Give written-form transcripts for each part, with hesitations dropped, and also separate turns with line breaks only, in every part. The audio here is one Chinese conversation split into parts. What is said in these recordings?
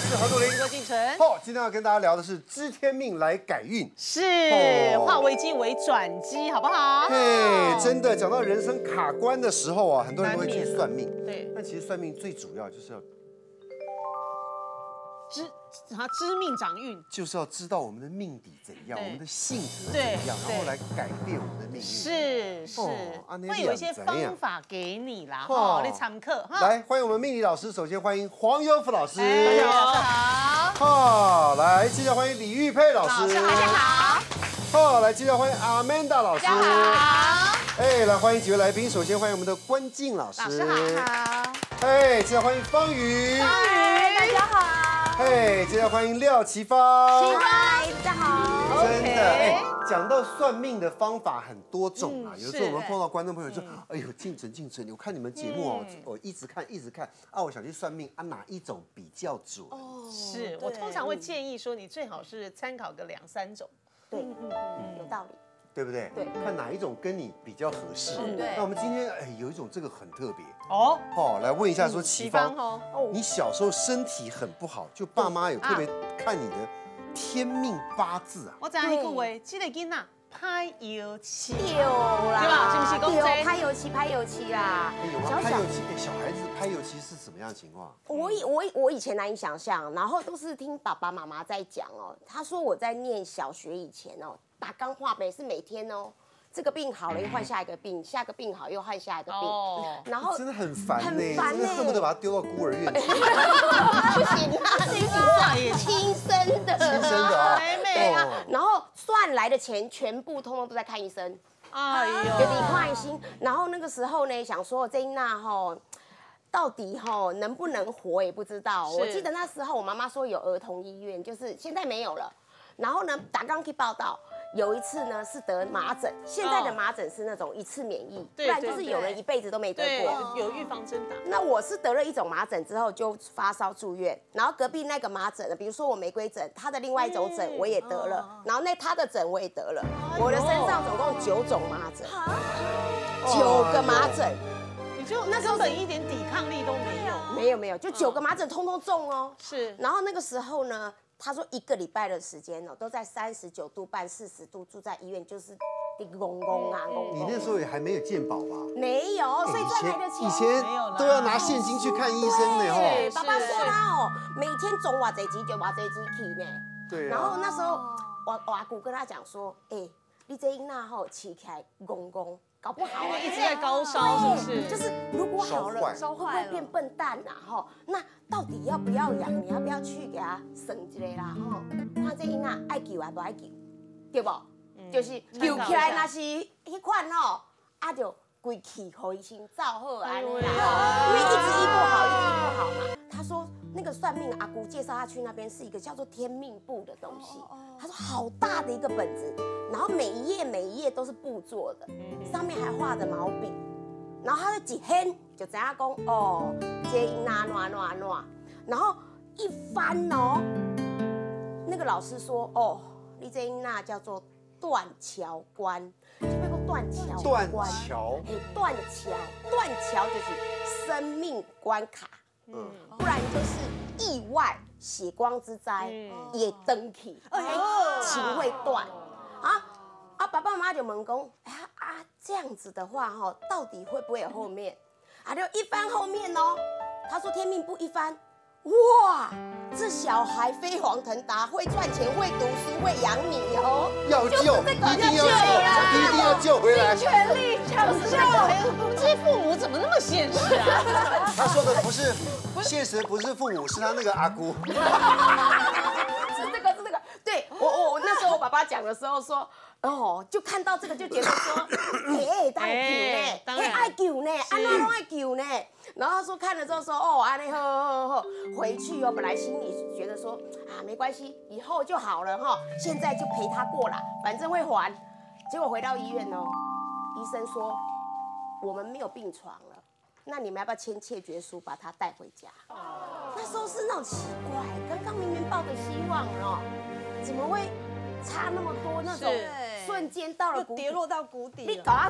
是何杜林，
郭敬晨。
今天要跟大家聊的是知天命来改运，
是化危机为转机，好不好？
嘿，真的讲到人生卡关的时候啊，很多人都会去算命。
对，
但其实算命最主要就是要
知命长运，
就是要知道我们的命底怎样，我们的性格怎样，然后来改变我们的命运。
是，会有一些方法给你啦，你参考哈。
来，欢迎我们命理老师，首先欢迎黄优福老师，
大家好。
来，接着欢迎李玉佩老师，
大家好。
来，接着欢迎阿曼达老师，
大家好。
来欢迎几位来宾，首先欢迎我们的关静老师，
老师好。
接着欢迎方瑜，
大家好。
接着欢迎廖奇芳，
大家好。
真的，讲到算命的方法很多种啊，有时候我们碰到观众朋友说，哎呦，敬晨，我看你们节目哦，我一直看啊，我想去算命啊，哪一种比较准？
是我通常会建议说，你最好是参考个2、3种。
对，有道理。
对不对？
对，
看哪一种跟你比较合适。
对。
那我们今天有一种这个很特别来问一下说，奇芳你小时候身体很不好，就爸妈有特别看你的天命八字啊。
我知影迄句话，这个囡仔拍油漆，
对啦，
对吧？是不是讲这？
拍油漆啦。
有吗？拍油漆，小孩子拍油漆是什么样的情况？
我以前难以想象，然后都是听爸爸妈妈在讲哦。他说我在念小学以前哦，打钢画眉是每天哦。这个病好了又换下一个病，下个病好又换下一个病，然后
真的很烦呢，
真的
恨不得把他丢到孤儿院去。
不行啊，亲生的
啊，
对啊。然后算来的钱全部通通都在看医生，
哎呦，
有点坏心。然后那个时候呢，想说这娜到底能不能活也不知道。我记得那时候我妈妈说有儿童医院，就是现在没有了。然后呢，打刚去报道。有一次呢是得麻疹，现在的麻疹是那种一次免疫，不然就是有人一辈子都没得过，
有预防针打。
那我是得了一种麻疹之后就发烧住院，然后隔壁那个麻疹，比如说我玫瑰疹，他的另外一种疹我也得了，然后他的疹我也得了，我的身上总共9种麻疹，9个麻疹，
你就那根本一点抵抗力都没有，
没有，就9个麻疹通通中哦。
是，
然后那个时候呢。他说1个礼拜的时间都在39度半、40度住在医院，就是公啊。
你那时候也还没有健保吧？
没有，所以赚来的钱
以前都要拿现金去看医生呢
对，爸爸说他每天中偌济钱就偌济钱去呢。
对。
然后那时候我阿姑跟他讲说，你这囡仔起起来公。搞不好
一直在高烧，是不是？
就是如果好了，会变笨蛋呐那到底要不要养？你要不要去给他生一个啦看这囡仔爱救还不爱救，对不？就是救起来那是迄款就规气给伊先照好安尼啦，因为一直医不好嘛。他说那个算命阿姑介绍他去那边是一个叫做天命簿的东西，他说好大的一个本子，然后每一页都是布做的，上面还画着毛笔，然后他就一掀就知影讲这因哪，然后一翻那个老师说你这因哪叫做断桥关，就叫做断桥关。断桥就是生命关卡，不然就是意外血光之灾，也登起，情会断爸爸妈妈就问讲，这样子的话到底会不会有后面？就一翻后面他说天命簿一翻。哇，这小孩飞黄腾达，会赚钱，会读书，会养你
要救，一定要救回来，
尽全力抢救。
这些父母怎么那么现实啊？
他说的不是现实，不是父母，是他那个阿姑。
是这个，对我那时候我爸爸讲的时候说。就看到这个就觉得说，爱救呢，安怎拢爱救呢？然后他说看了之后说，安尼好，回去本来心里觉得说没关系，以后就好了现在就陪他过啦，反正会还。结果回到医院医生说我们没有病床了，那你们要不要签切决书把他带回家？那时候是那种奇怪，刚刚明明抱着希望怎么会差那么多那种？瞬间到了谷底，
跌落到谷底。
你搞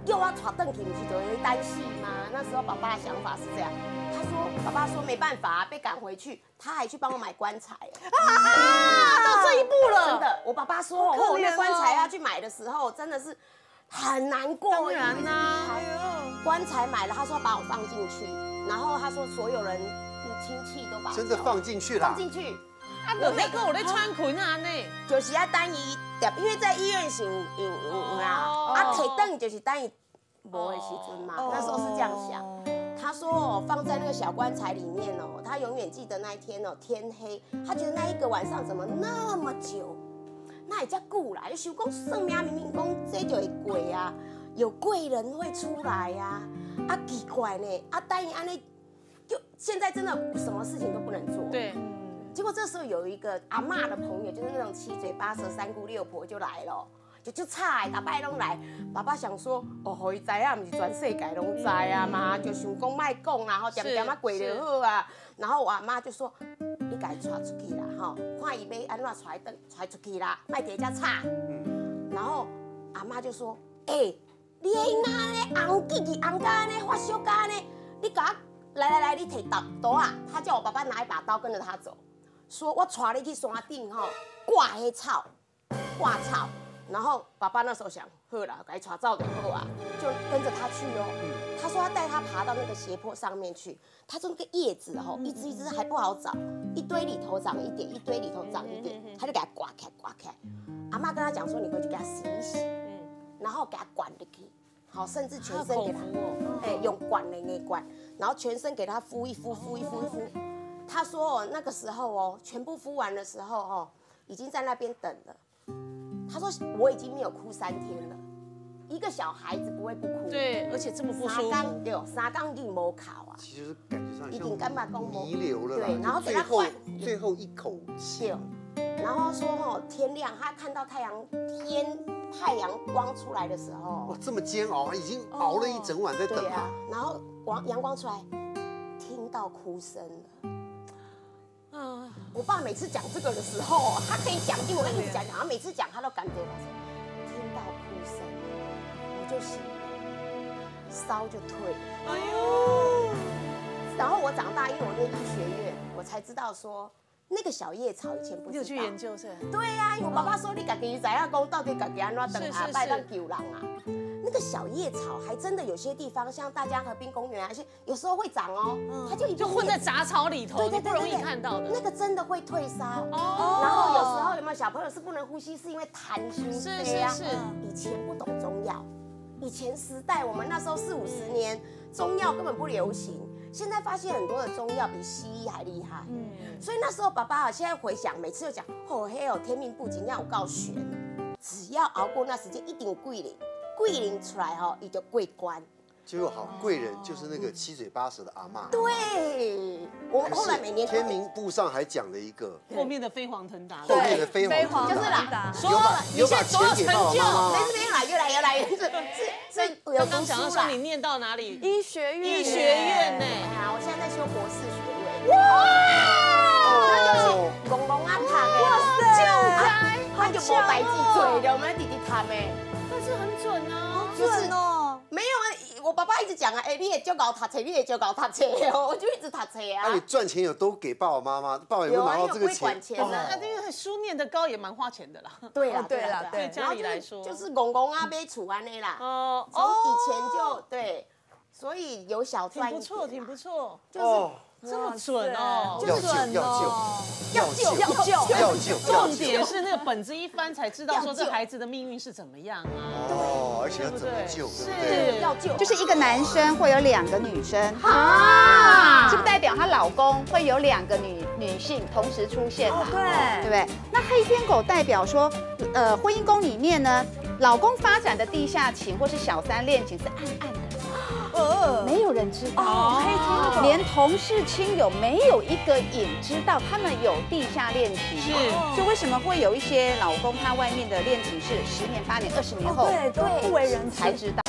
又要传邓去，不是就会担心吗？那时候爸爸的想法是这样，爸爸说没办法，被赶回去，他还去帮我买棺材
到这一步了，
真的，我爸爸说，我那棺材要去买的时候，真的是很难过。
当然啦，
棺材买了，他说把我放进去，然后他说所有人亲戚都把
真的放进去了，
放进去。
啊，我在穿裙啊呢，
就是要等伊，因为在医院是有啦，摕等就是等伊无的时阵嘛，那时候是这样想。他说哦，放在那个小棺材里面哦，他永远记得那一天哦，天黑，他觉得那一个晚上怎么那么久，那也叫久啦，就想讲算命明明讲这就会过啊，有贵人会出来呀，啊奇怪呢，啊等伊安尼，就现在真的什么事情都不能做。
对。
结果这时候有一个阿嬷的朋友，就是那种七嘴八舌三姑六婆就来了，就菜大摆拢来。爸爸想说，哦，互伊知啊，不是全世界拢知啊嘛，就想讲卖讲啦，吼，点点啊过就好啊。然后我阿妈就说，你家带出去啦，吼，看伊要安怎带出去啦，卖伫遮吵。然后阿妈就说，你的囡仔呢，红叽叽红甲呢，发烧甲呢，你甲我来，你摕刀啊。他叫我爸爸拿一把刀跟着他走。说我带你去山顶吼，挂黑草，挂草。然后爸爸那时候想，好啦，该带走就好啊，就跟着他去哦。他说他带他爬到那个斜坡上面去，他说那个叶子吼，一只一只还不好找，一堆里头长一点，一堆里头长一点，他就给他刮开。阿妈跟他讲说，你回去给他洗一洗，然后给他灌进去，好，甚至全身给他，用灌的那灌，然后全身给他敷一敷。他说那个时候哦，全部敷完的时候哦，已经在那边等了。他说我已经没有哭3天了。一个小孩子不会不哭，
对，而且这么不舒服。
3天已经没考啊，
其实感觉上
已经干嘛
弥留了。
对，然后给他
最后一口气。
然后说哦，天亮，他看到太阳光出来的时候，
哇，这么煎熬，已经熬了一整晚在等
对啊，然后阳光出来，听到哭声了。我爸每次讲这个的时候，他可以讲一模一样讲，他每次讲他都感觉听到哭声，我就醒了，烧就退了。哎呦！然后我长大，因为我念医学院，我才知道说那个小叶草以前不知道。
你有去研究是？
对呀，因为我爸爸说你自己知影讲到底自己安怎等下拜当救人啊。那个小叶草还真的有些地方，像大江河滨公园啊，有时候会长哦，它就混
在杂草里头，你不容易看到的。
那个真的会退烧哦。然后有时候有没有小朋友是不能呼吸，是因为痰熏。是。以前不懂中药，以前时代我们那时候40、50年，中药根本不流行。现在发现很多的中药比西医还厉害。所以那时候爸爸现在回想，每次就讲哦嘿哦，天命不仅要有够悬，只要熬过那时间，一定有贵人出来哦，伊就过关。
结果好，贵人就是那个七嘴八舌的阿嬷。
对，我们后来每年
天明簿上还讲了一个
后面的飞黄腾达，
后面的飞黄
就是啦，
说了一切所有成就，
没有啦，越来是
刚刚讲到说你念到哪里？
医学
院呢？
我现在在修博士学位。哇！那就是公公啊读的。哇塞！他就无代志做的，我们弟弟读的。
但是很准啊，
准哦。没有啊，我爸爸一直讲啊，你也就搞读册，你也就搞读册哦，我就一直读册啊。
那你赚钱有都给爸爸妈妈，爸爸有没有拿到这个钱？
那这个书念得高也蛮花钱的啦。
对啦，
对家里来说，
就是公公啊买厝安尼啦。哦，从以前就对，所以有小赚一点。
挺不错，
就是。
这么准哦，
要救，
重点是那个本子一翻才知道说这孩子的命运是怎么样啊。
哦，而且要怎么救？
是要救，
就是一个男生会有2个女生啊，这不代表她老公会有2个女性同时出现嘛？对不对？那黑天狗代表说，婚姻宫里面呢，老公发展的地下情或是小三恋情是暗暗的。没有人知道，连同事亲友没有一个也知道他们有地下恋情。是，所以为什么会有一些老公他外面的恋情是10年、8年、20年后
对
不为人知才知道。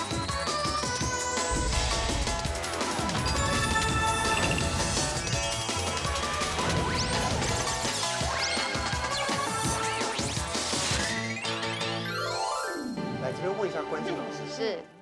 来这边问一下关静老师，
是。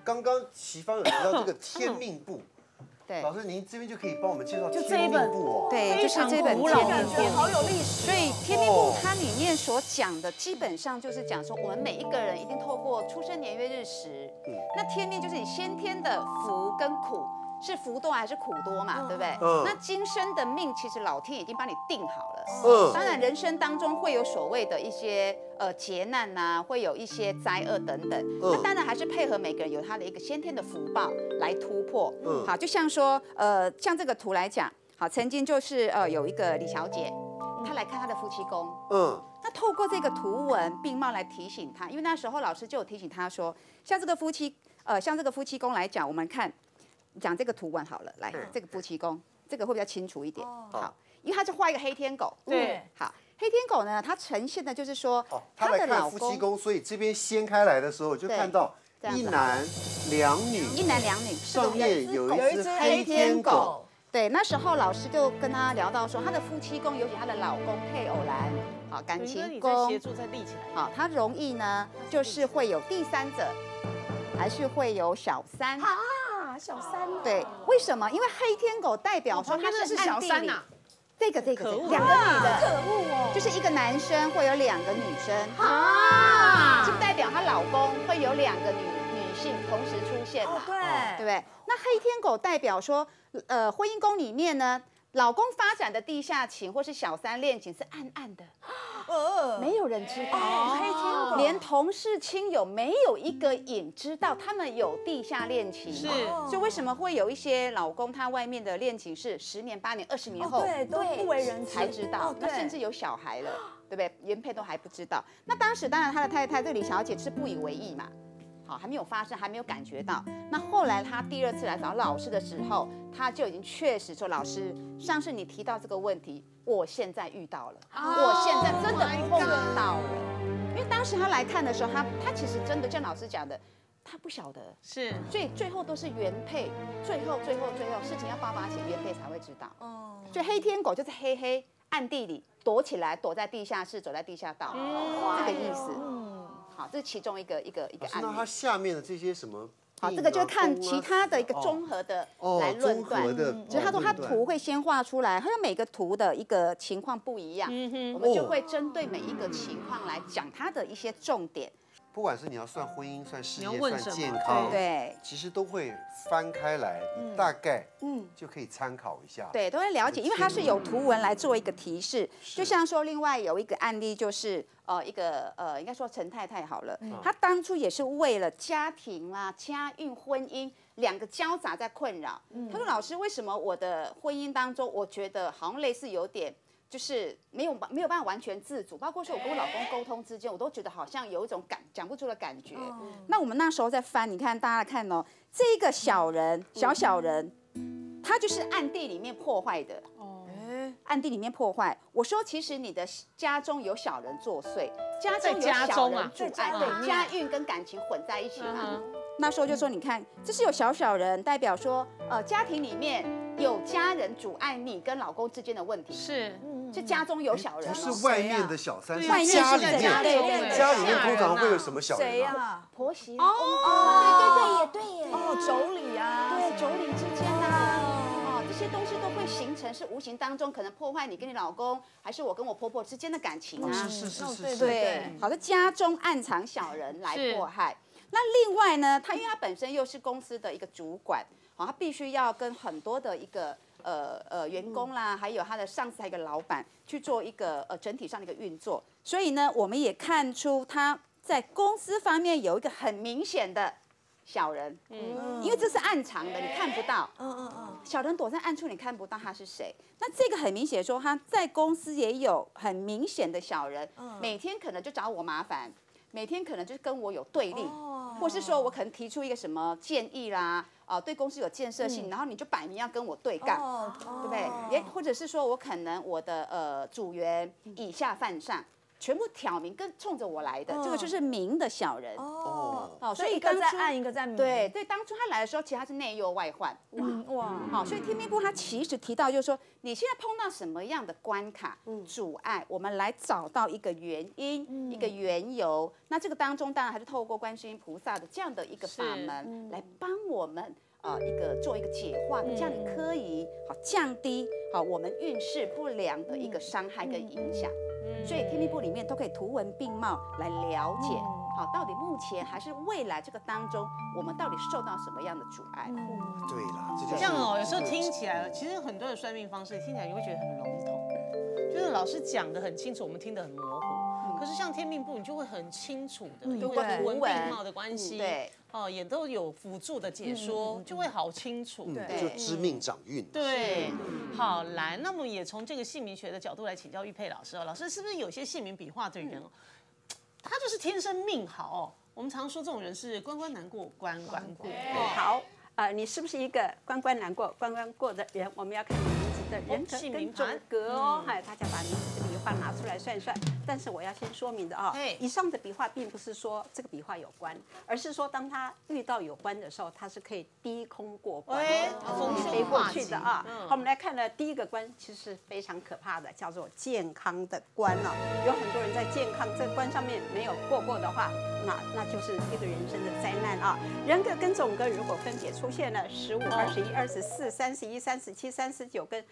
刚刚齐芳有提到这个天命簿。
对，
老师，您这边就可以帮我们介绍
就这
天
一本
命簿哦。
对，就是这本
古老的
天命簿，
好有历史。
所以天命簿它里面所讲的，基本上就是讲说，我们每一个人一定透过出生年月日时，那天命就是你先天的福跟苦。是福多还是苦多嘛，对不对？那今生的命其实老天已经帮你定好了。当然人生当中会有所谓的一些劫难呐，会有一些灾厄等等。那当然还是配合每个人有他的一个先天的福报来突破。好，就像说像这个图来讲，好，曾经就是有一个李小姐，她来看她的夫妻宫。那透过这个图文并茂来提醒她，因为那时候老师就有提醒她说，像这个夫妻宫来讲，我们看。讲这个图文好了，来，这个夫妻宫，这个会比较清楚一点。好，因为他是画一个黑天狗。
对，
好，黑天狗呢，它呈现的就是说，
他来看夫妻宫，所以这边掀开来的时候就看到一男两女，
上
面有一只黑天狗。
对，那时候老师就跟他聊到说，他的夫妻宫，尤其他的老公配偶栏，好，感情宫，
协助再立起来。
好，他容易呢，就是会有第三者，还是会有小三。
小三
对，为什么？因为黑天狗代表说他是
小三呐。
这个两个女的，
可恶哦，
就是一个男生会有2个女生是不是代表她老公会有2个女性同时出现嘛？对不对？那黑天狗代表说，婚姻宫里面呢，老公发展的地下情或是小三恋情是暗暗的。没有人知道，黑天狗连同事亲友没有一个影知道他们有地下恋情。是，所以为什么会有一些老公他外面的恋情是10年、8年、20年后，
都不为人知
才知道，那甚至有小孩了，对不对？原配都还不知道。那当时当然他的太太这个李小姐是不以为意嘛。好，还没有发生，还没有感觉到。那后来他第2次来找老师的时候，他就已经确实说，老师，上次你提到这个问题，我现在遇到了，我现在真的碰到了。因为当时他来看的时候，他其实真的像老师讲的，他不晓得，
是，
所以最后都是原配，最后事情要爆发前，原配才会知道。所以黑天狗就是黑暗地里躲起来，躲在地下室，走在地下道，这个意思。好，这是其中一个案例。
那它下面的这些什么？
好，这个就看其他的一个综合的来论断。只是他说他图会先画出来，他说每个图的一个情况不一样，我们就会针对每一个情况来讲它的一些重点。
不管是你要算婚姻、算事业、算健康，
对，
其实都会翻开来，大概就可以参考一下。
对，都会了解，因为它是有图文来做一个提示。就像说，另外有一个案例就是应该说陈太太好了，她当初也是为了家庭啦、家运、婚姻2个交杂在困扰。她说：“老师，为什么我的婚姻当中，我觉得好像类似有点。”就是没有办法完全自主，包括说我跟我老公沟通之间，我都觉得好像有一种讲不出的感觉。那我们那时候在翻，你看大家看哦，这个小人，他就是暗地里面破坏的。暗地里面破坏。我说，其实你的家中有小人作祟，家中有小人阻碍，对，家运跟感情混在一起嘛。那时候就说，你看，这是有小人，代表说，家庭里面有家人阻碍你跟老公之间的问题。是家中有小人，
不是外面的小三，是
家里面。
家里面通常会有什么小人？
谁呀？
婆媳。
对耶。
妯娌啊，
对，妯娌之间啊，这些东西都会形成，是无形当中可能破坏你跟你老公，还是我跟我婆婆之间的感情啊。
是。
对，好的，家中暗藏小人来迫害。那另外呢，因为他本身又是公司的一个主管，他必须要跟很多的一个员工啦，还有他的上司，还有一个老板去做一个整体上的一个运作。所以呢，我们也看出他在公司方面有一个很明显的小人，因为这是暗藏的，你看不到。小人躲在暗处，你看不到他是谁。那这个很明显说，他在公司也有很明显的小人，每天可能就找我麻烦。每天可能就是跟我有对立，或是说我可能提出一个什么建议啦，对公司有建设性，然后你就摆明要跟我对干，对不对？也或者是说我可能我的组员以下犯上， 全部挑明跟冲着我来的，这个就是明的小人
哦，所以一个在暗，一个在明。
对，当初他来的时候，其实他是内忧外患，哇，好，所以天命部他其实提到就是说，你现在碰到什么样的关卡、阻碍，我们来找到一个原因、一个缘由。那这个当中，当然还是透过观世音菩萨的这样的一个法门来帮我们。做一个解化，这样你可以降低我们运势不良的一个伤害跟影响。所以天命部里面都可以图文并茂来了解，到底目前还是未来这个当中，我们到底受到什么样的阻碍？
对啦，
这样有时候听起来，其实很多的算命方式听起来你会觉得很笼统，就是老师讲的很清楚，我们听得很模糊。可是像天命部，你就会很清楚的，因为图文并茂的关系，对，也都有辅助的解说，就会好清楚。
对，就知命掌运。
对，好来，那么也从这个姓名学的角度来请教玉佩老师哦，老师是不是有些姓名笔画的人，他就是天生命好哦？我们常说这种人是关关难过关关过。
好，你是不是一个关关难过关关过的人？我们要看你名字的人格跟种格哦。大家把名字的笔画拿出来算一算。但是我要先说明的以上的笔画并不是说这个笔画有关，而是说当他遇到有关的时候，他是可以低空过关的，飞过去的好，我们来看呢，第一个关其实是非常可怕的，叫做健康的关有很多人在健康这个关上面没有过的话，那就是一个人生的灾难人格跟种格如果分别出现了15、21、24、31、37、39跟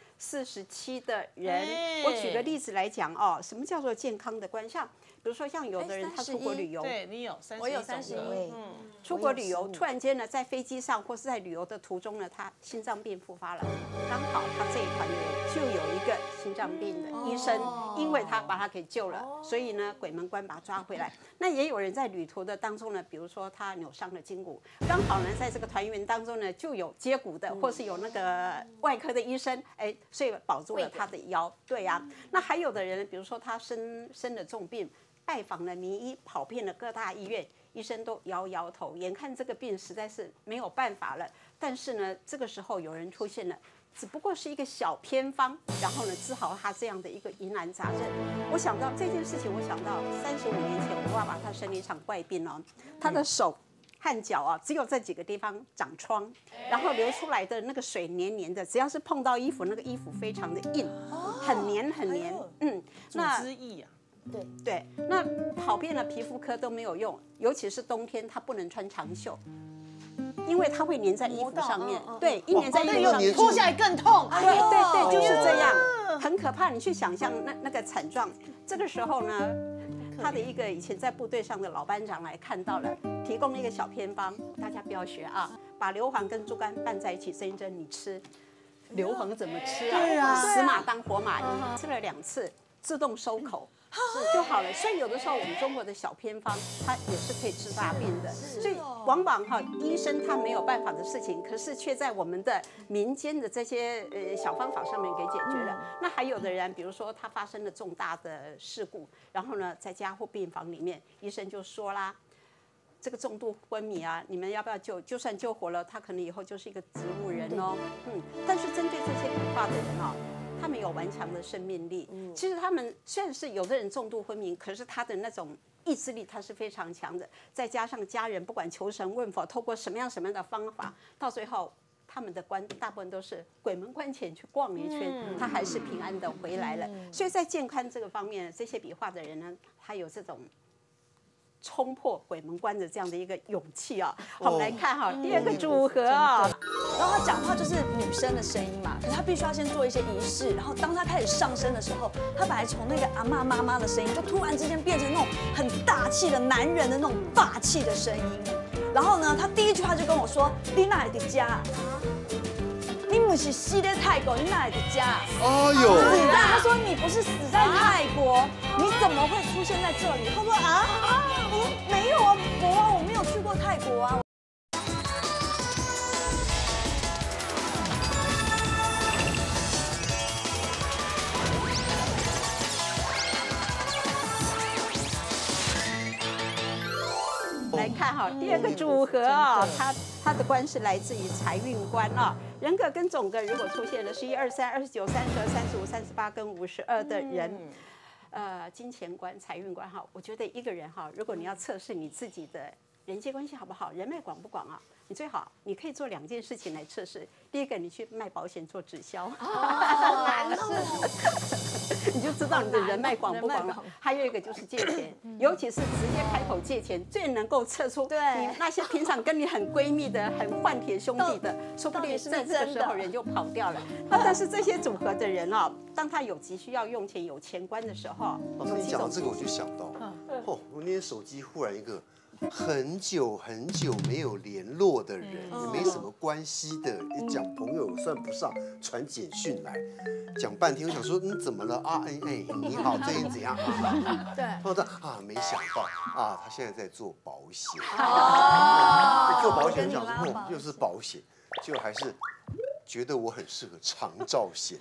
47的人，我举个例子来讲什么叫做健康的关？像比如说像有的人他出国旅游，
对你有31，
我有31，
出国旅游突然间呢，在飞机上或是在旅游的途中呢，他心脏病复发了，刚好他这一团的人就有一个心脏病的医生，因为他把他给救了，所以呢鬼门关把他抓回来。那也有人在旅途的当中呢，比如说他扭伤了筋骨，刚好呢在这个团员当中呢就有接骨的，或是有那个外科的医生，所以保住了他的腰。对呀，那还有的人，比如说他生了重病，拜访了名医，跑遍了各大医院，医生都摇摇头，眼看这个病实在是没有办法了。但是呢，这个时候有人出现了，只不过是一个小偏方，然后呢治好他这样的一个疑难杂症。我想到这件事情，我想到35年前我爸爸他生了一场怪病他的手和脚只有这几个地方长疮，然后流出来的那个水黏黏的，只要是碰到衣服，那个衣服非常的硬，很黏很黏。
那组织液
对，那跑遍了皮肤科都没有用，尤其是冬天，他不能穿长袖，因为它会粘在衣服上面。对，一粘在衣服上面，
脱下来更痛。
对，就是这样，很可怕。你去想象那个惨状。这个时候呢，他的一个以前在部队上的老班长来看到了，提供了一个小偏方，大家不要学把硫磺跟猪肝拌在一起蒸一蒸，你吃。硫磺怎么吃死马当活马医，吃了2次，自动收口。就好了，所以有的时候我们中国的小偏方，它也是可以治大病的。所以往往医生他没有办法的事情，可是却在我们的民间的这些小方法上面给解决了。那还有的人，比如说他发生了重大的事故，然后呢在加护病房里面，医生就说啦，这个重度昏迷你们要不要救？就算救活了，他可能以后就是一个植物人但是针对这些笔画的人他们有顽强的生命力。其实他们虽然是有的人重度昏迷，可是他的那种意志力他是非常强的。再加上家人不管求神问佛，透过什么样的方法，到最后他们的关大部分都是鬼门关前去逛一圈，他还是平安的回来了。所以在健康这个方面，这些笔画的人呢，他有这种冲破鬼门关的这样的一个勇气好，我们来看第二个组合
然后他讲话就是女生的声音嘛，可是他必须要先做一些仪式，然后当他开始上升的时候，他本来从那个阿嬷妈妈的声音，就突然之间变成那种很大气的男人的那种霸气的声音。然后呢，他第一句话就跟我说：“你哪里的家？你不是死在泰国，你哪里的家？”他说你不是死在泰国，你怎么会出现在这里？他说我说没有我没有去过泰国啊。
来看第二个组合它的关是来自于财运关人格跟种格如果出现了11、23、29、32、35、38跟52的人。 金钱观、财运观哈，我觉得一个人哈，如果你要测试你自己的人际关系好不好，人脉广不广啊，你最好你可以做2件事情来测试。第一个，你去卖保险做直销，你就知道你的人脉广不广了。还有一个就是借钱，尤其是直接开口借钱，最能够测出你那些平常跟你很闺蜜的、很换铁兄弟的，说不定在这个时候人就跑掉了。但是这些组合的人哦，当他有急需要用钱、有钱关的时候，
老师，你讲到这个我就想到，我那天手机忽然一个很久很久没有联络的人，也没什么关系的，讲朋友算不上，传简讯来，讲半天，我想说，怎么了啊？你好，最近怎样啊？对，我说没想到啊，他现在在做保险。做保险讲说，又是保险，结果还是觉得我很适合长照险。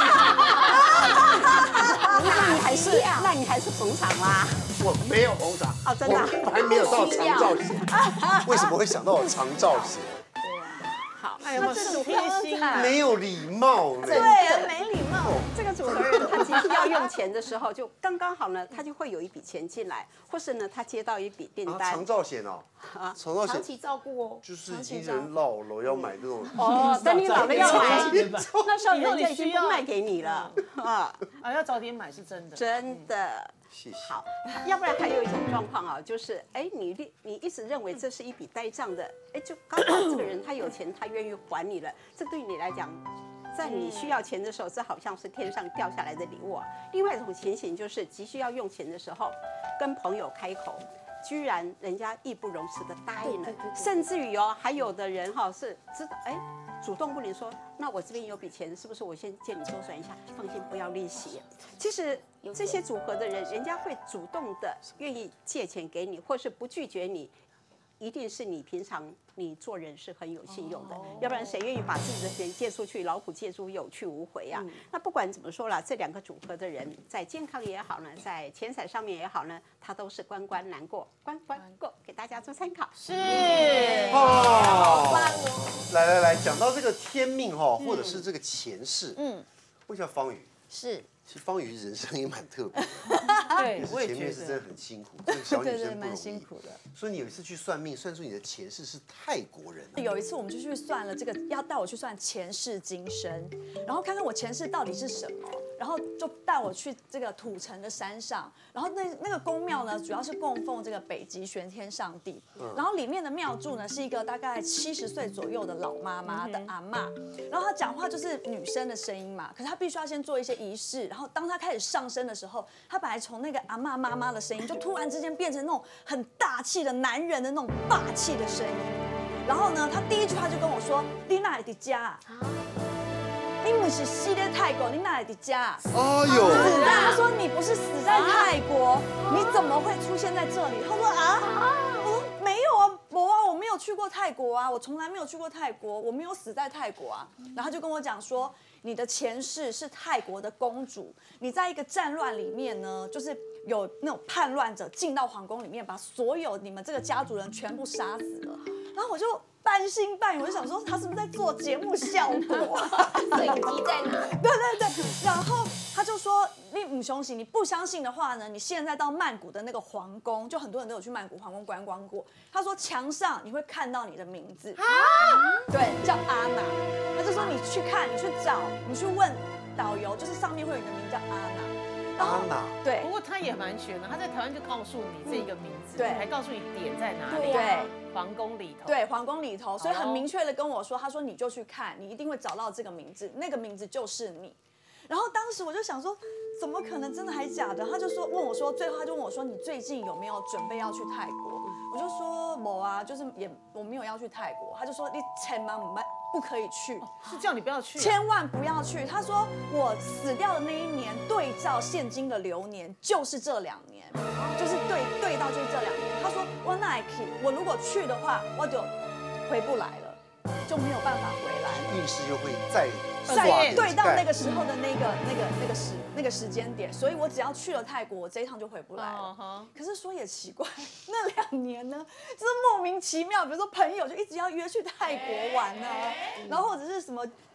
那你还是捧场啦。
我没有捧场，
真的，
我还没有到长照险。为什么会想到我长照险？
好，
有没有这种贴心啊？
没有礼貌嘞。
对，没礼貌。
这个组合人他急需要用钱的时候，就刚刚好呢，他就会有一笔钱进来，或是呢，他接到一笔订单。
长照险哦，长照险
长期照顾哦，
就是已经人老了要买这种。
等你老了要买，那时候人家已经不卖给你了
要早点买是真的。
真的。
谢谢。
好，要不然还有一种状况啊，就是你一直认为这是一笔呆账的，就刚好这个人他有钱，他愿意还你了，这对你来讲，在你需要钱的时候，这好像是天上掉下来的礼物啊。另外一种情形就是急需要用钱的时候，跟朋友开口，居然人家义不容辞的答应了，甚至于还有的人是知道主动问你说，那我这边有笔钱，是不是我先借你周转一下？放心，不要利息。其实这些组合的人，人家会主动的愿意借钱给你，或是不拒绝你，一定是你平常你做人是很有信用的，要不然谁愿意把自己的钱借出去？老虎借猪有去无回啊！那不管怎么说啦，这2个组合的人，在健康也好呢，在钱财上面也好呢，他都是关关难过，关关过，给大家做参考。
是
好棒哦！
来，讲到这个天命或者是这个前世，问一下方宇，
是。
其实方宇人生也蛮特别的，
对，我也
前
觉得
面是真的很辛苦，这个小女生不容易，
蛮辛苦的。
所以你有一次去算命，算出你的前世是泰国人。
有一次我们就去算了这个，要带我去算前世今生，然后看看我前世到底是什么，然后就带我去这个土城的山上，然后那个宫庙呢，主要是供奉这个北极玄天上帝，然后里面的庙祝呢是一个大概70岁左右的老妈妈的阿嬷，然后她讲话就是女生的声音嘛，可是她必须要先做一些仪式。然后当他开始上升的时候，他本来从那个阿嬷妈妈的声音，就突然之间变成那种很大气的男人的那种霸气的声音。然后呢，他第一句话就跟我说：“你哪里的家？你不是死在泰国，你哪里的家？”
哎呦！
他说：“你不是死在泰国，你怎么会出现在这里？”他说：“我说没有啊，我没有去过泰国啊，我从来没有去过泰国，我没有死在泰国啊。”然后他就跟我讲说，你的前世是泰国的公主，你在一个战乱里面呢，就是有那种叛乱者进到皇宫里面，把所有你们这个家族人全部杀死了。然后我就半信半疑，我就想说他是不是在做节目效果？
摄影机在哪？
对。然后他就说：“你母雄喜，你不相信的话呢，你现在到曼谷的那个皇宫，就很多人都有去曼谷皇宫观光过。他说墙上你会看到你的名字对，叫阿娜。他就说你去看，你去找，你去问导游，就是上面会有你的名字叫阿娜。
阿娜，
对。
不过他也蛮悬的，他在台湾就告诉你这个名字，
对，
还告诉你点在哪里，
对，
皇宫里头，
对，皇宫里头，所以很明确的跟我说，他说你就去看，你一定会找到这个名字，那个名字就是你。然后当时我就想说，怎么可能真的还假的？他就说问我说，最后他就问我说，你最近有没有准备要去泰国？我就说没啊，就是我没有要去泰国。他就说你千万不可以去，
是叫你不要去，
千万不要去。他说我死掉的那一年，对照现今的流年就是这2年，就是对到就是这2年。他说我哪去？我如果去的话，我就回不来了，就没有办法回来。
运势又会再
对到那个时候的那个时间点，所以我只要去了泰国，我这一趟就回不来了。可是说也奇怪，那2年呢，就是莫名其妙，比如说朋友就一直要约去泰国玩啊，然后或者是什么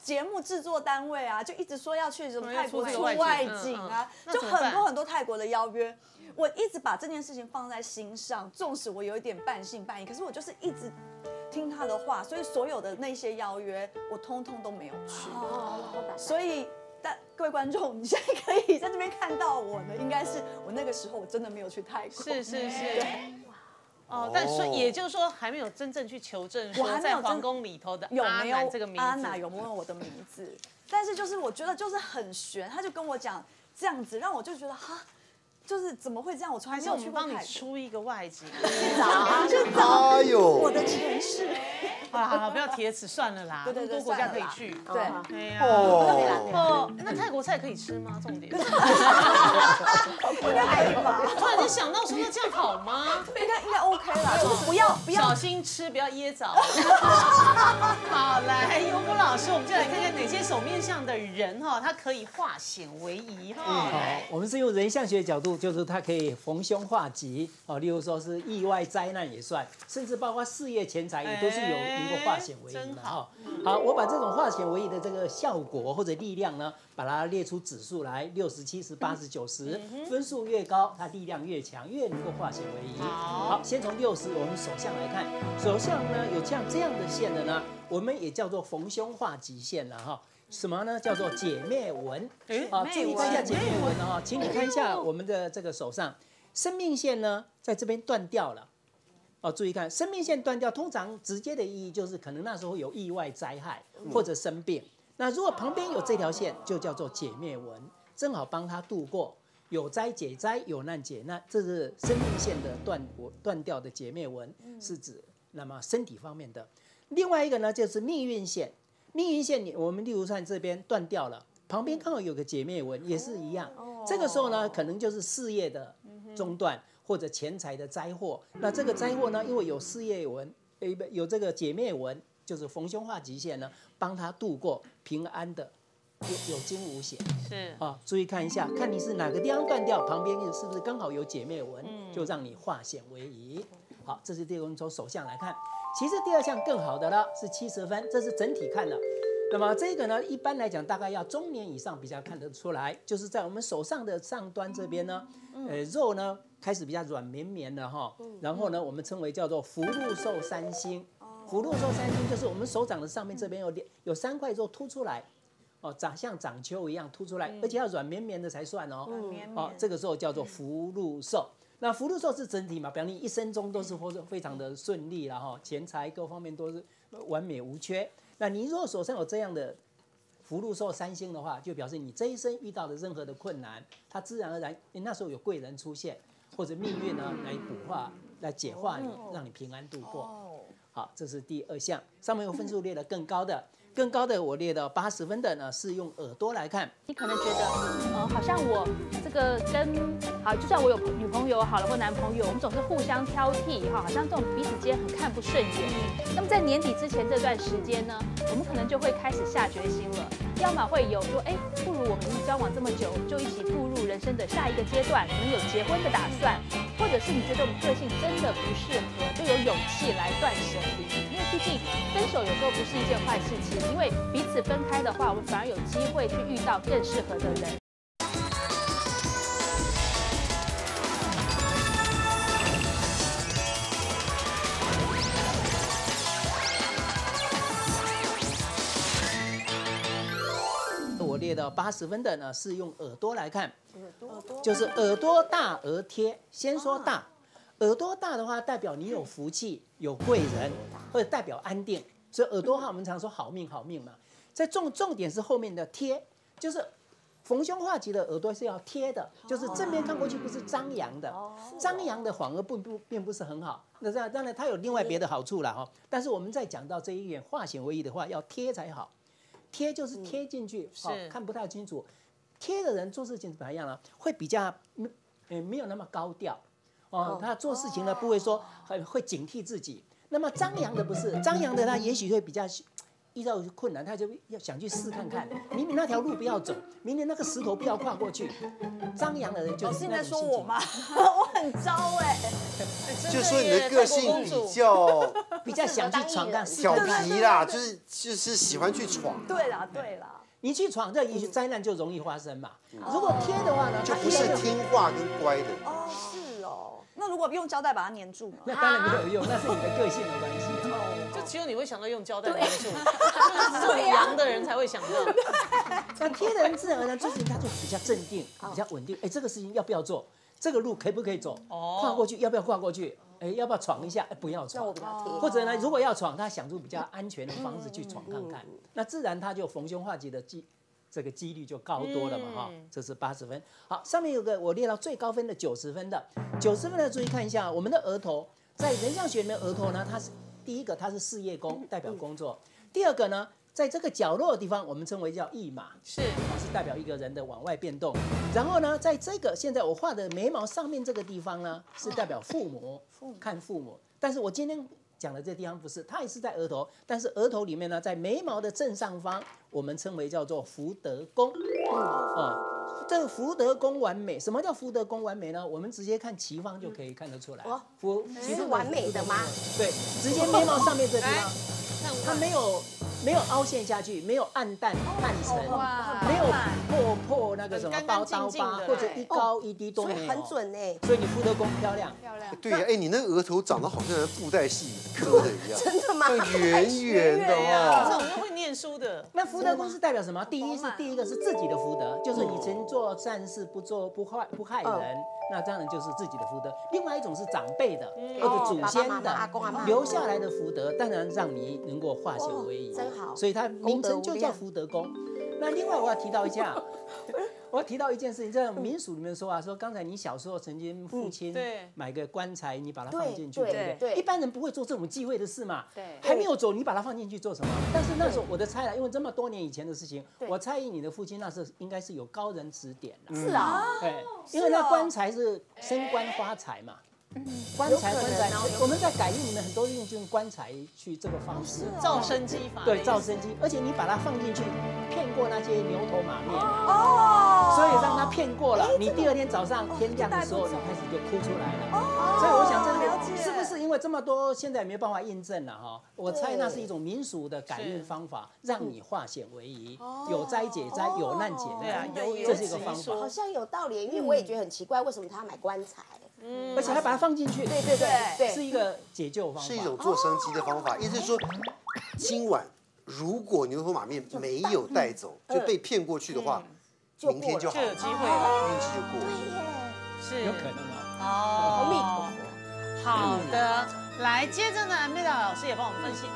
节目制作单位啊，就一直说要去什么泰国出
外
外景啊，就很多泰国的邀约。我一直把这件事情放在心上，纵使我有一点半信半疑，可是我就是一直听他的话，所以所有的那些邀约我通通都没有去。所以，各位观众，你现在可以在这边看到我呢，应该是我那个时候我真的没有去泰国。
是。哦，但是也就是说还没有真正去求证说在皇宫里头的阿南这个名字，
阿南有没有我的名字？但是就是我觉得就是很悬，他就跟我讲这样子，让我就觉得哈。就是怎么会这样？我从来没有去过泰国。
帮你出一个外景，
去找
哎呦，
我的前世。
好，不要铁齿算了啦。
对，
多国家可以去。
对，
哎呀，那泰国菜可以吃吗？重点。
应该可以吧？
突然间想到说，那这样好吗？
应该 OK 啦，就是不要
小心吃，不要噎着。好，来，尤国老师，我们就来看看哪些手面相的人哈，他可以化险为夷哈。
好，我们是用人相学角度，就是它可以逢凶化吉哦，例如说是意外灾难也算，甚至包括事业钱财也都是有能够化险为夷的哈。好，我把这种化险为夷的这个效果或者力量呢，把它列出指数来，60、70、80、90，分数越高，它力量越强，越能够化险为夷。好，先从60我们手相来看，手相呢有像这样的线的呢，我们也叫做逢凶化吉线了哈。什么呢？叫做解灭纹。好，注意看一下解灭纹哈，请你看一下我们的这个手上，生命线呢在这边断掉了。哦，注意看，生命线断掉，通常直接的意义就是可能那时候有意外灾害或者生病。那如果旁边有这条线，就叫做解灭纹，正好帮他度过有灾解灾，有难解难。这是生命线的断掉的解灭纹，是指那么身体方面的。另外一个呢，就是命运线。命运线，我们例如看这边断掉了，旁边刚好有个解灭纹，也是一样。这个时候呢，可能就是事业的中断或者钱财的灾祸。那这个灾祸呢，因为有事业纹，有这个解灭纹，就是逢凶化吉线呢，帮他度过平安的，有惊无险。
是
啊，注意看一下，看你是哪个地方断掉，旁边是不是刚好有解灭纹，就让你化险为夷。好，这是第一个，我们从手相来看。其实第二项更好的了，是70分，这是整体看的。那么这个呢，一般来讲大概要中年以上比较看得出来，就是在我们手上的上端这边呢，肉呢开始比较软绵绵的哈，然后呢我们称为叫做福禄寿三星。福禄寿三星就是我们手掌的上面这边有3块肉凸出来，哦，像掌丘一样凸出来，而且要软绵绵的才算哦。哦，这个时候叫做福禄寿。那福禄寿是整体嘛，表示你一生中都是非常的顺利啦哈，钱财各方面都是完美无缺。那你如果手上有这样的福禄寿三星的话，就表示你这一生遇到的任何的困难，它自然而然，那时候有贵人出现，或者命运呢来补化、来解化你，让你平安度过。好，这是第二项，上面有分数列的更高的。更高的我列到80分的呢，是用耳朵来看。
你可能觉得，好像我这个好，就算我有女朋友好了或男朋友，我们总是互相挑剔哈，好像这种彼此间很看不顺眼。那么在年底之前这段时间呢，我们可能就会开始下决心了，要么会有说，不如我们交往这么久，就一起步入人生的下一个阶段，可能有结婚的打算，或者是你觉得我们个性真的不适合，就有勇气来断舍离，因为毕竟分手有时候不是一件坏事情。因为彼此分开的话，我们反而有机会去遇到更适合的人。
我列到80分的呢，是用耳朵来看，就是耳朵大而贴。先说大，耳朵大的话，代表你有福气、有贵人，或者代表安定。所以耳朵话我们常说好命好命嘛，在重点是后面的贴，就是逢凶化吉的耳朵是要贴的，就是正面看过去不是张扬的，张扬的反而并不是很好。那当然它有另外别的好处啦哈，但是我们在讲到这一点化险为夷的话，要贴才好，贴就是贴进去，看不太清楚。贴的人做事情怎么样呢？会比较没有那么高调哦，他做事情呢不会说会警惕自己。那么张扬的不是，张扬的他也许会比较遇到困难，他就要想去试看看，明明那条路不要走，明明那个石头不要跨过去。张扬的人就是
现在
那种心情。
说我吗？我很糟哎。
就说你的个性
比较想去闯荡，
调皮啦，就是喜欢去闯。
对啦，对啦。
你去闯，这灾难就容易发生嘛。如果贴的话呢，
就不是听话跟乖的。
哦，是哦。那如果用胶带把它粘住呢？
那当然没有用，那是你的个性的关系。
就只有你会想到用胶带粘住，就是这种阳的人才会想到。
那贴的人自然而然做事情他就比较镇定，比较稳定。哎，这个事情要不要做？这个路可不可以走？跨过去要不要跨过去？哎，要不要闯一下？不要闯。
那我比较贴。
或者呢，如果要闯，他想出比较安全的方式去闯看看，那自然他就逢凶化吉的这个几率就高多了嘛哈。这是80分。好，上面有个我列到最高分的90分的，90分的注意看一下，我们的额头在人像学里面额头呢，它是第一个它是事业宫，代表工作；第二个呢，在这个角落的地方，我们称为叫驿马，是代表一个人的往外变动。然后呢，在这个现在我画的眉毛上面这个地方呢，是代表父母，看父母。但是我今天讲的这地方不是，它也是在额头，但是额头里面呢，在眉毛的正上方，我们称为叫做福德宫。这个福德宫完美，什么叫福德宫完美呢？我们直接看齐方就可以看得出来。
是完美的吗？
对，直接眉毛上面这地方，它没有凹陷下去，没有暗淡暗沉，没有破那个什么刀疤，或者一高一低都没有，
很准哎。
所以你福德宫漂亮。
对呀，哎，你那个额头长得好像布袋戏磕的一样，
真的吗？
就圆圆的哦。
这种人会念书的。
那福德宫是代表什么？第一个是自己的福德，就是你曾做善事，不害人，那当然就是自己的福德。另外一种是长辈的或者祖先的留下来的福德，当然让你能够化险为夷。
真好，
所以它名称就叫福德宫。那另外我要提到一下。我要提到一件事情，在民俗里面说啊，说刚才你小时候曾经父亲买个棺材，你把它放进去，对不对？一般人不会做这种忌讳的事嘛。对，还没有走，你把它放进去做什么？但是那时候我的猜了，因为这么多年以前的事情，我猜疑你的父亲那时候应该是有高人指点的。
是啊，
对，因为那棺材是升官发财嘛。棺材，我们在改运里面很多用棺材去这个方式
造生机法，
对，造生机，而且你把它放进去，骗过那些牛头马面，所以让它骗过了，你第二天早上天亮的时候，你开始就哭出来了。所以我想这个是不是因为这么多现在没有办法印证了哈？我猜那是一种民俗的改运方法，让你化险为夷，有灾解灾，有难解难，这是一个方法。
好像有道理，因为我也觉得很奇怪，为什么他要买棺材？
而且还把它放进去，
对，
是一个解救方法，
是一种做生机的方法。意思是说，今晚如果牛头马面没有带走，就被骗过去的话，明天就好，
就有机会了，
运气就过了。
是
有可能哦。
阿弥陀佛。
好的，来，接着呢，Amanda老师也帮我们分析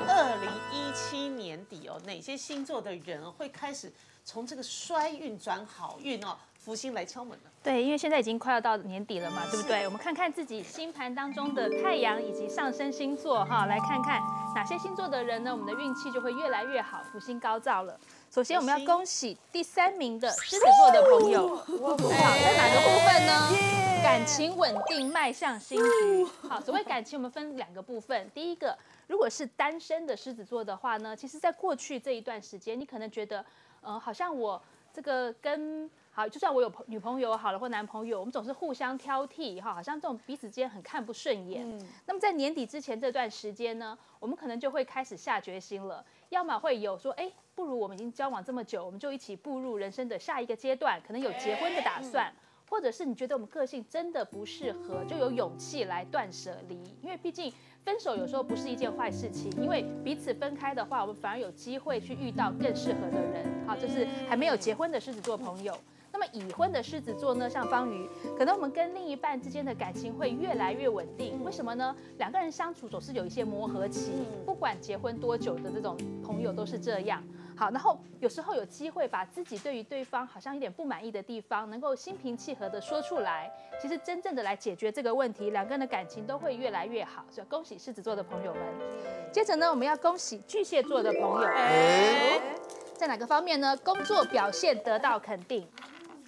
2017年底哦，哪些星座的人会开始从这个衰运转好运哦，福星来敲门了。
对，因为现在已经快要到年底了嘛，对不对？我们看看自己星盘当中的太阳以及上升星座哈，来看看哪些星座的人呢，我们的运气就会越来越好，福星高照了。首先，我们要恭喜第3名的狮子座的朋友，好，在哪个部分呢？感情稳定，迈向新局。好，所谓感情，我们分2个部分。第一个，如果是单身的狮子座的话呢，其实在过去这一段时间，你可能觉得，好像我这个好，就算我有女朋友好了或男朋友，我们总是互相挑剔哈，好像这种彼此间很看不顺眼。那么在年底之前这段时间呢，我们可能就会开始下决心了，要么会有说，不如我们已经交往这么久，我们就一起步入人生的下一个阶段，可能有结婚的打算。或者是你觉得我们个性真的不适合，就有勇气来断舍离，因为毕竟分手有时候不是一件坏事情，因为彼此分开的话，我们反而有机会去遇到更适合的人。好，这是还没有结婚的狮子座朋友。那么已婚的狮子座呢，像方瑜，可能我们跟另一半之间的感情会越来越稳定。为什么呢？2个人相处总是有一些磨合期，不管结婚多久的这种朋友都是这样。好，然后有时候有机会把自己对于对方好像有点不满意的地方，能够心平气和的说出来，其实真正的来解决这个问题，2个人的感情都会越来越好。所以恭喜狮子座的朋友们。接着呢，我们要恭喜巨蟹座的朋友。在哪个方面呢？工作表现得到肯定。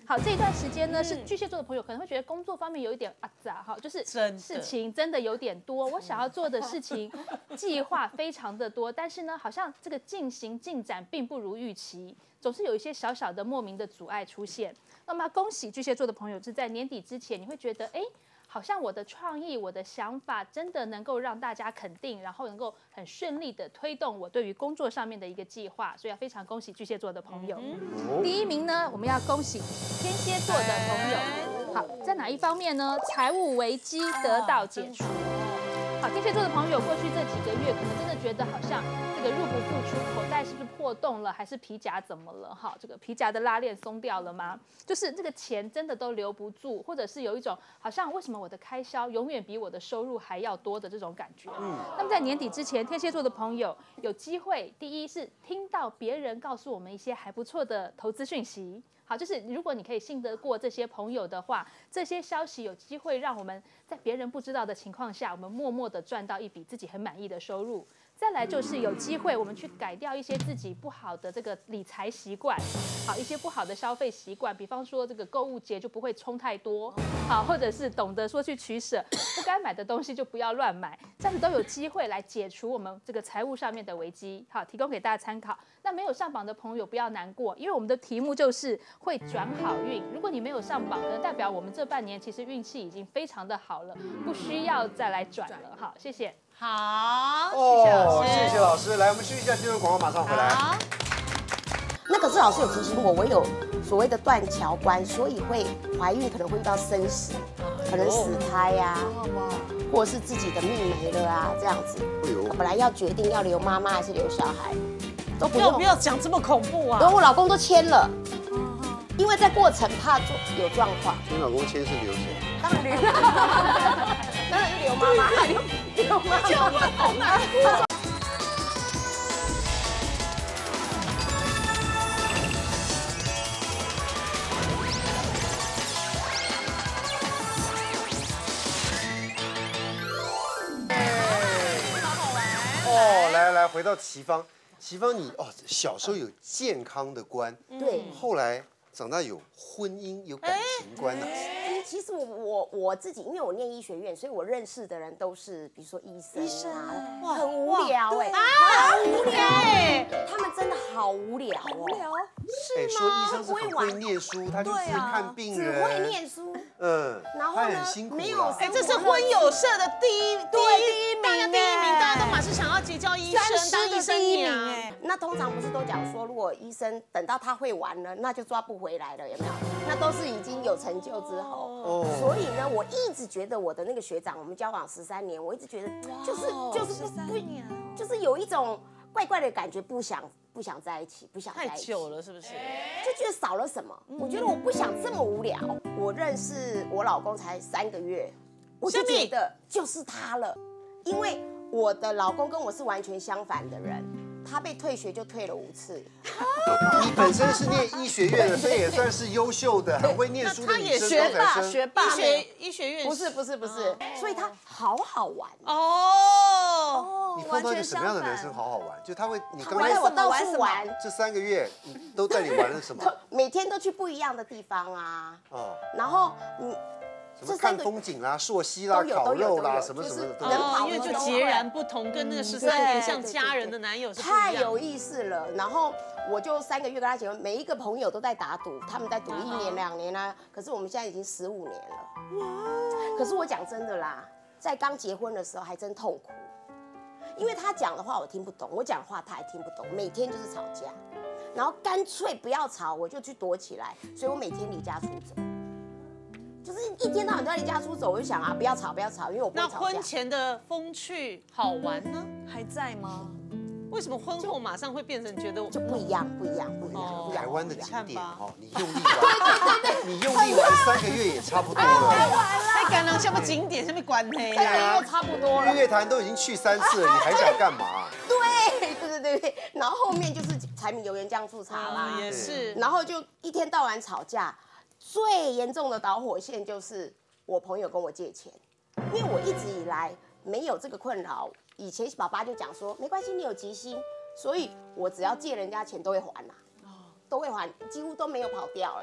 好，这一段时间呢，是巨蟹座的朋友可能会觉得工作方面有一点杂哈，就是事情真的有点多，我想要做的事情计划非常的多，但是呢，好像这个进展并不如预期，总是有一些小小的莫名的阻碍出现。那么恭喜巨蟹座的朋友，是在年底之前，你会觉得好像我的创意、我的想法真的能够让大家肯定，然后能够很顺利的推动我对于工作上面的一个计划，所以要非常恭喜巨蟹座的朋友。第一名呢，我们要恭喜天蝎座的朋友。好，在哪一方面呢？财务危机得到解除。好，天蝎座的朋友，过去这几个月可能真的觉得好像这个入不敷出，口袋是不是破洞了，还是皮夹怎么了？哈，这个皮夹的拉链松掉了吗？就是这个钱真的都留不住，或者是有一种好像为什么我的开销永远比我的收入还要多的这种感觉。那么在年底之前，天蝎座的朋友有机会，第一是听到别人告诉我们一些还不错的投资讯息。好，就是如果你可以信得过这些朋友的话，这些消息有机会让我们在别人不知道的情况下，我们默默的赚到一笔自己很满意的收入。再来就是有机会我们去改掉一些自己不好的这个理财习惯，好，一些不好的消费习惯，比方说这个购物节就不会冲太多，好，或者是懂得说去取舍，不该买的东西就不要乱买，这样子都有机会来解除我们这个财务上面的危机。好，提供给大家参考。那没有上榜的朋友不要难过，因为我们的题目就是会转好运。如果你没有上榜，可能代表我们这半年其实运气已经非常的好了，不需要再来转了。好，谢谢。
好，谢谢老师。
谢谢老师。来，我们休息一下，进入广告，马上回来。
好。那可是老师有提醒我有所谓的断桥关，所以会怀孕可能会遇到生死，可能死胎呀，或者是自己的命没了啊，这样子。本来要决定要留妈妈还是留小孩，都不用。
不要讲这么恐怖啊！
然后我老公都签了，因为在过程怕有状况。
你老公签是留谁？
当然留，当然是留妈妈，留妈妈。叫我好难过。
来回到齐芳，齐芳你小时候有健康的观，
对，
后来长大有婚姻有感情观呢。
其实我自己，因为我念医学院，所以我认识的人都是，比如说医生啊，哇，很无聊好无聊他们真的好无聊哦。无聊
是吗？说医生是很会念书，他就只看病人，
只会念书。然后呢，没有
这是婚友社的第一名，大家第一名，大家都马是想要结交医生，当医生娘。
那通常不是都讲说，如果医生等到他会玩了，那就抓不回来了，有没有？那都是已经有成就之后。所以呢，我一直觉得我的那个学长，我们交往13年，我一直觉得就是有一种怪怪的感觉，不想在一起，不想在一起。
太久了，是不是？
就觉得少了什么。我觉得我不想这么无聊。我认识我老公才3个月，我就觉得就是他了，因为我的老公跟我是完全相反的人。他被退学就退了5次。
你本身是念医学院的，所以也算是优秀的，很会念书的女生。
学霸，医学院
不是，所以他好好玩
哦。
你碰到一个什么样的男生好好玩？就他会，你刚
才我到处玩，
这3个月都带你玩了什么？
每天都去不一样的地方啊。然后
什么看风景啦、溯溪啦、烤肉啦，什么什么的都有。
因为就截然不同，跟那个13年像家人的男友是不一样。
太有意思了。然后我就3个月跟他结婚，每一个朋友都在打赌，他们在赌1年2年啊。可是我们现在已经15年了。哇！可是我讲真的啦，在刚结婚的时候还真痛苦，因为他讲的话我听不懂，我讲的话他也听不懂，每天就是吵架，然后干脆不要吵，我就去躲起来，所以我每天离家出走。就是一天到晚都要离家出走，我就想啊，不要吵，因为我不会吵架。
那婚前的风趣好玩呢？
还在吗？
为什么婚后马上会变成觉得
就不一样？
台湾的景点你用力玩，你用力玩3个月也差不多了。
太敢了，什么景点，什么关黑
啊？差不多了。
日月潭都已经去3次了，你还想干嘛？
对。然后后面就是柴米油盐酱醋茶啦，
也是。
然后就一天到晚吵架。最严重的导火线就是我朋友跟我借钱，因为我一直以来没有这个困扰。以前爸爸就讲说，没关系，你有吉星，所以我只要借人家钱都会还啦，都会还，几乎都没有跑掉啦。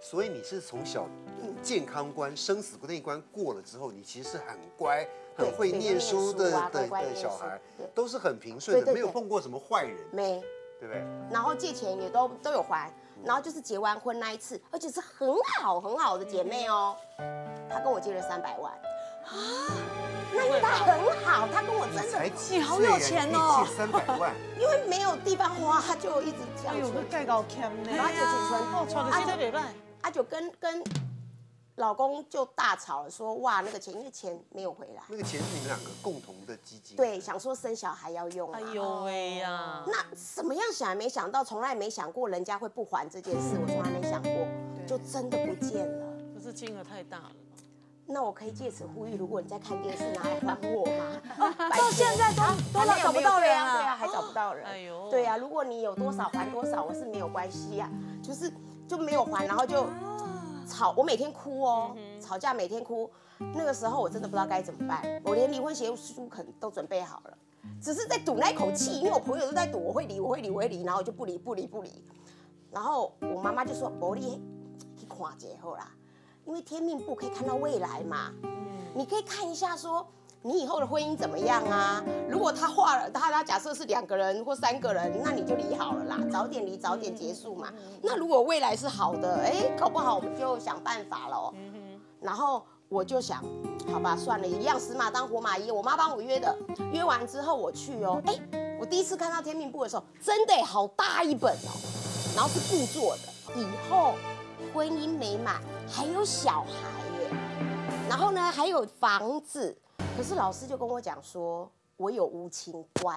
所以你是从小健康关、生死那一关过了之后，你其实是很乖、很会念书的小孩，都是很平顺的，没有碰过什么坏人，
没，
对不对？
然后借钱也都有还，然后就是结完婚那一次，而且是很好的姐妹哦，她跟我借了300万啊，那因为她很好，她跟我真的，
你好有钱哦，
借300万，
因为没有地方花，她就一直这样存，
盖高欠呢，
然后就去存，
哦，存的现在袂歹，
啊就跟老公就大吵了，说哇那个钱，因为钱没有回来，
那个钱是你们两个共同的基金，
对，想说生小孩要用，
哎呦喂呀，
那怎么样想也没想到，从来没想过人家会不还这件事，我从来没想过，就真的不见了。
可是金额太大了。
那我可以借此呼吁，如果你在看电视，拿来还我吗？
到现在都找不到人啊！
对啊，还找不到人。
哎呦，
对啊，如果你有多少还多少，我是没有关系啊，就没有还，然后就吵，我每天哭哦，吵架每天哭。那个时候我真的不知道该怎么办，我连离婚协议书都准备好了，只是在赌那口气，因为我朋友都在赌我会离，然后我就不离。然后我妈妈就说：“无你去看一下好啦。”因为天命簿可以看到未来嘛，你可以看一下说你以后的婚姻怎么样啊？如果他画了，他假设是2个人或3个人，那你就离好了啦，早点离，早点结束嘛。那如果未来是好的，搞不好我们就想办法了。然后我就想，好吧，算了，一样死马当活马医。我妈帮我约的，约完之后我去哦，我第一次看到天命簿的时候，真的好大一本哦，然后是布做的，以后婚姻美满。还有小孩耶，然后呢还有房子，可是老师就跟我讲说，我有无情关，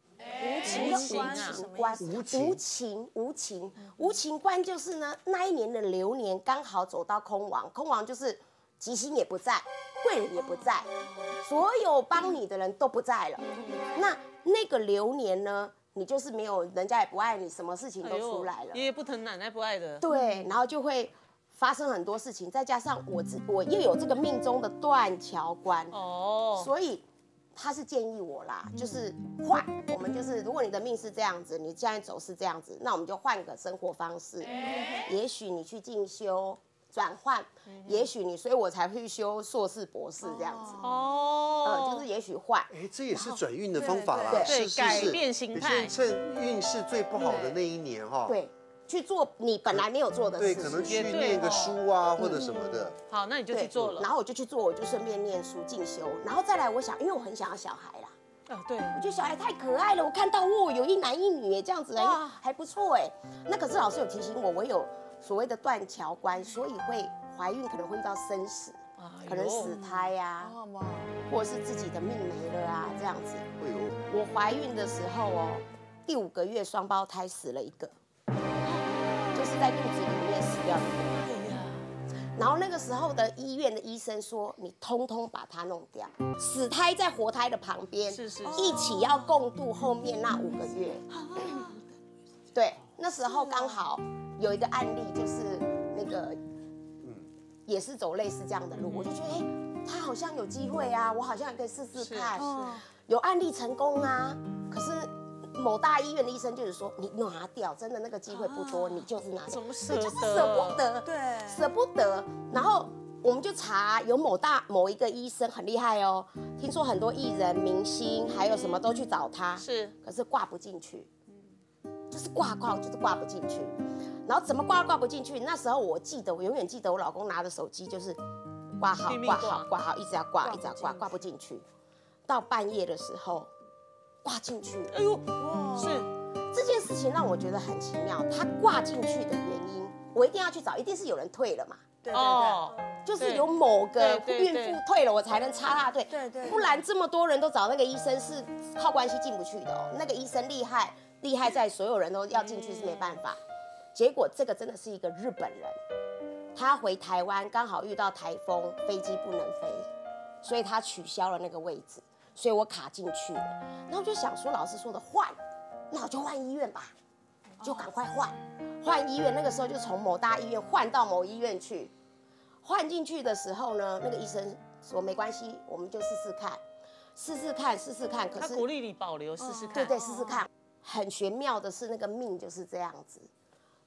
无情关就是呢那一年的流年刚好走到空亡，空亡就是吉星也不在，贵人也不在，所有帮你的人都不在了，那个流年呢？你就是没有，人家也不爱你，什么事情都出来了，
爷爷不疼奶奶不爱的，
对，然后就会发生很多事情，再加上我又有这个命中的断桥关哦，所以他是建议我啦，就是换，我们就是如果你的命是这样子，你现在走是这样子，那我们就换个生活方式，也许你去进修转换，也许你，所以我才会修硕士博士这样子哦，就是也许换，
这也是转运的方法啦，
对，改变心态，
趁运势最不好的那一年哈，
对。去做你本来没有做的事，
对，可能去念个书啊，或者什么的。
好，那你就去做了。
然后我就去做，我就顺便念书进修，然后再来，我想，因为我很想要小孩啦。
对，
我觉得小孩太可爱了，我看到有一男一女，这样子还不错哎。那可是老师有提醒我，我有所谓的断桥关，所以会怀孕可能会遇到生死，可能死胎呀，或者是自己的命没了啊，这样子。我怀孕的时候哦，第5个月双胞胎死了1个。就是在肚子里面死掉的。然后那个时候的医院的医生说，你通通把它弄掉，死胎在活胎的旁边，一起要共度后面那5个月。对，那时候刚好有一个案例，就是那个，也是走类似这样的路，我就觉得，他好像有机会啊，我好像也可以试试看，有案例成功啊，可是。某大医院的医生就是说，你拿掉，真的那个机会不多，你就是拿掉，
怎么舍得？
就是舍不得，对，舍不得。然后我们就查，有某一个医生很厉害哦，听说很多艺人、明星还有什么都去找他，可是挂不进去，就是挂不进去。然后怎么挂不进去？那时候我永远记得我老公拿着手机就是挂号，一直要挂，挂不进去。到半夜的时候。挂进去，哎呦，是这件事情让我觉得很奇妙。他挂进去的原因，我一定要去找，一定是有人退了嘛。
对，
就是有某个孕妇退了，我才能插他队。对，不然这么多人都找那个医生是靠关系进不去的哦。那个医生厉害在所有人都要进去是没办法。结果这个真的是一个日本人，他回台湾刚好遇到台风，飞机不能飞，所以他取消了那个位置。所以我卡进去了，然后就想说老师说的换，那我就换医院吧，就赶快换医院。那个时候就从某大医院换到某医院去，换进去的时候呢，那个医生说没关系，我们就试试看。可是
他鼓励你保留试试看，
对，试试看。很玄妙的是那个命就是这样子，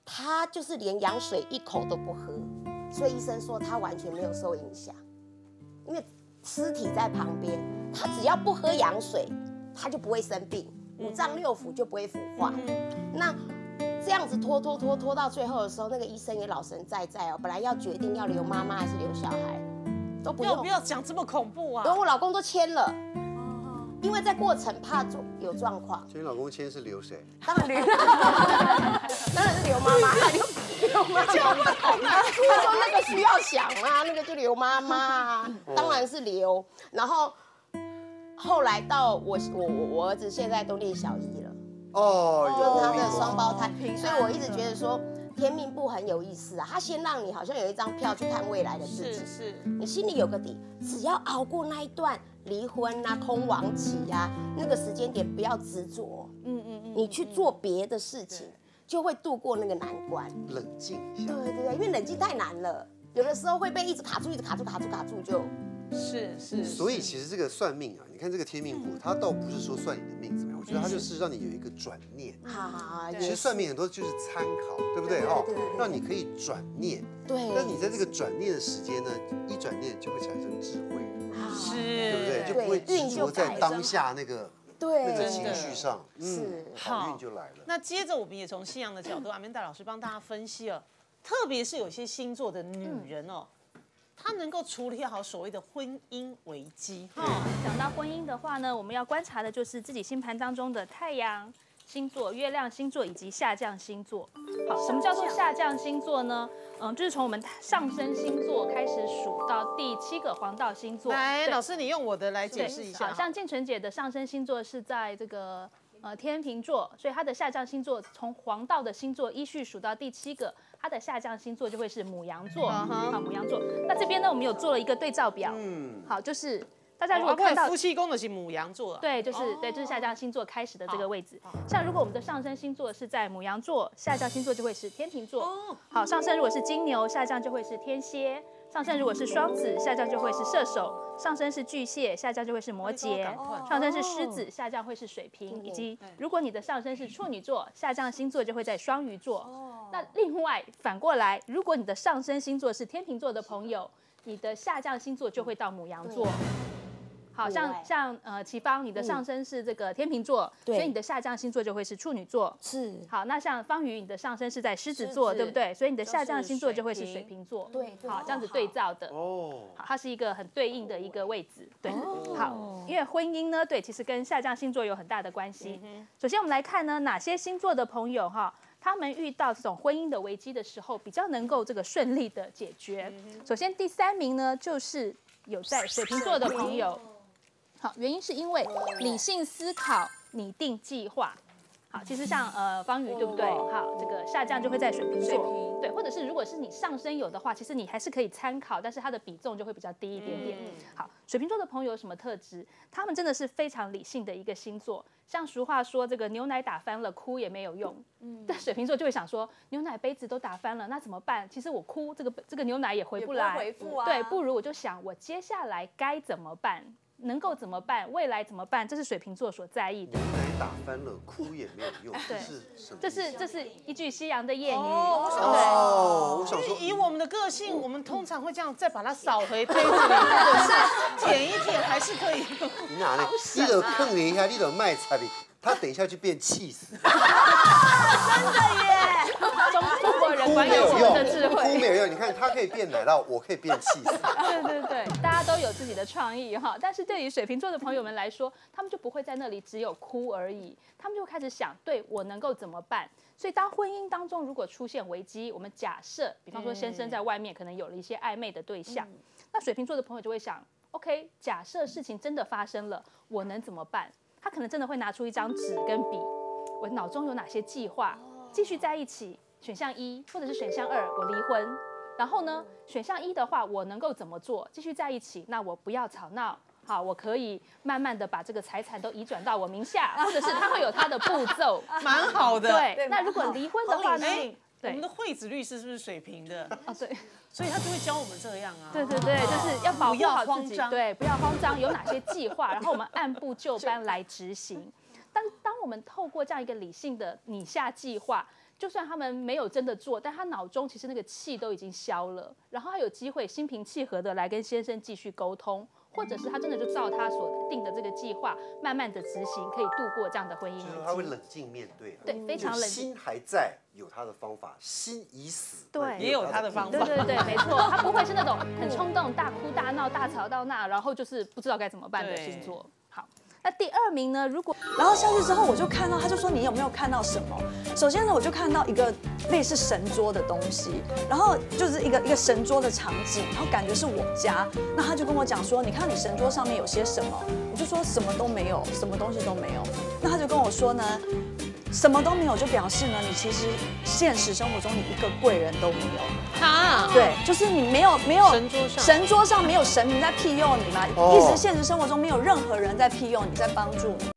他就是连羊水一口都不喝，所以医生说他完全没有受影响，因为尸体在旁边，他只要不喝羊水，他就不会生病，五脏六腑就不会腐化。那这样子拖到最后的时候，那个医生也老神在在哦，本来要决定要留妈妈还是留小孩，都不用。
不要讲这么恐怖啊！
然后我老公都签了。因为在过程怕有状况，
所以老公签是留谁？
当然留，当然是留妈妈，留妈妈。因为说那个需要想啊，那个就留妈妈啊，当然是留。然后后来到我儿子现在都念小一了，就是他的双胞胎，所以我一直觉得说。天命簿很有意思啊，他先让你好像有一张票去看未来的自己，
是，
你心里有个底，只要熬过那一段离婚啊、空亡期啊，那个时间点不要执着，你去做别的事情，就会度过那个难关。
冷静一下。
对，因为冷静太难了，有的时候会被一直卡住就。
是。
所以其实这个算命啊，你看这个天命簿，它倒不是说算你的命怎么样，我觉得它就是让你有一个转念。其实算命很多就是参考，对不对？让你可以转念。
对。
那你在这个转念的时间呢，一转念就会产生智慧，
是，
对不对？就不会执着在当下那个情绪上。
是，
好运就来了。
那接着我们也从西洋的角度，阿曼达老师帮大家分析了，特别是有些星座的女人哦。他能够处理好所谓的婚姻危机。
讲到婚姻的话呢，我们要观察的就是自己星盘当中的太阳星座、月亮星座以及下降星座。好，什么叫做下降星座呢？就是从我们上升星座开始数到第7个黄道星座。
来，老师你用我的来解释一下。
好像静纯姐的上升星座是在这个天秤座，所以她的下降星座从黄道的星座依序数到第7个。它的下降星座就会是牡羊座，好，牡羊座。那这边呢，我们有做了一个对照表，好，就是大家如果看到
夫妻宫的是牡羊座，
对，就是下降星座开始的这个位置。像如果我们的上升星座是在牡羊座，下降星座就会是天秤座。好，上升如果是金牛，下降就会是天蝎；上升如果是双子，下降就会是射手；上升是巨蟹，下降就会是摩羯；上升是狮子，下降会是水瓶；以及如果你的上升是处女座，下降星座就会在双鱼座。那另外反过来，如果你的上升星座是天秤座的朋友，你的下降星座就会到牡羊座。好像齐芳，你的上升是这个天秤座，所以你的下降星座就会是处女座。
是。
好，那像方瑜，你的上升是在狮子座，对不对？所以你的下降星座就会是水瓶座。
对。
好，这样子对照的。好，它是一个很对应的一个位置。对。好，因为婚姻呢，对，其实跟下降星座有很大的关系。首先我们来看呢，哪些星座的朋友他们遇到这种婚姻的危机的时候，比较能够这个顺利的解决。首先第3名呢，就是有在水瓶座的朋友。好，原因是因为理性思考、拟定计划。好，其实像方瑜对不对？好，这个下降就会在水瓶座，对，或者是如果是你上升有的话，其实你还是可以参考，但是它的比重就会比较低一点点。好，水瓶座的朋友有什么特质？他们真的是非常理性的一个星座。像俗话说，这个牛奶打翻了，哭也没有用。但水瓶座就会想说，牛奶杯子都打翻了，那怎么办？其实我哭，这个牛奶也回不来，
回复啊。
对，不如我就想，我接下来该怎么办？能够怎么办？未来怎么办？这是水瓶座所在意的。
牛奶打翻了，哭也没有用。
对，
是什么？
这是一句西洋的谚语。
我想说，
以我们的个性，我们通常会这样，再把它扫回杯子里，或者是舔一舔，还是可以。
你哪里？你得碰一下，你得卖菜里，他等一下就变气死。
真的耶！
中国人管有我们的智慧，
哭没有用。你看，他可以变奶酪，我可以变气死。
对，大家都有自己的创意哈。但是对于水瓶座的朋友们来说，他们就不会在那里只有哭而已，他们就开始想，对我能够怎么办？所以当婚姻当中如果出现危机，我们假设，比方说先生在外面可能有了一些暧昧的对象，那水瓶座的朋友就会想 ，OK， 假设事情真的发生了，我能怎么办？他可能真的会拿出一张纸跟笔，我脑中有哪些计划，继续在一起。选项1，或者是选项2，我离婚。然后呢，选项1的话，我能够怎么做？继续在一起，那我不要吵闹。好，我可以慢慢的把这个财产都移转到我名下，或者是他会有他的步骤，
蛮好的。
对，那如果离婚的话呢？
我们的惠子律师是不是水瓶的？
对，
所以他就会教我们这样啊。
对，就是要保护好自己，对，不要慌张，有哪些计划，然后我们按部就班来执行。当我们透过这样一个理性的拟下计划， 就算他们没有真的做，但他脑中其实那个气都已经消了，然后他有机会心平气和的来跟先生继续沟通，或者是他真的就照他所定的这个计划，慢慢的执行，可以度过这样的婚姻危机。
就是他会冷静面对，
对，非常冷静。
心还在，有他的方法；心已死，
对，
也有他的方法。
对，没错，他不会是那种很冲动、大哭大闹、大吵大闹，然后就是不知道该怎么办的星座。好。那第2名呢？
然后下去之后，我就看到，他就说你有没有看到什么？首先呢，我就看到一个类似神桌的东西，然后就是一个神桌的场景，然后感觉是我家。那他就跟我讲说，你看你神桌上面有些什么？我就说什么都没有，什么东西都没有。那他就跟我说呢，什么都没有，就表示呢，你其实现实生活中你一个贵人都没有。
啊，
对，就是你没有神桌上没有神明在庇佑你嘛，一直现实生活中没有任何人在庇佑你，在帮助你。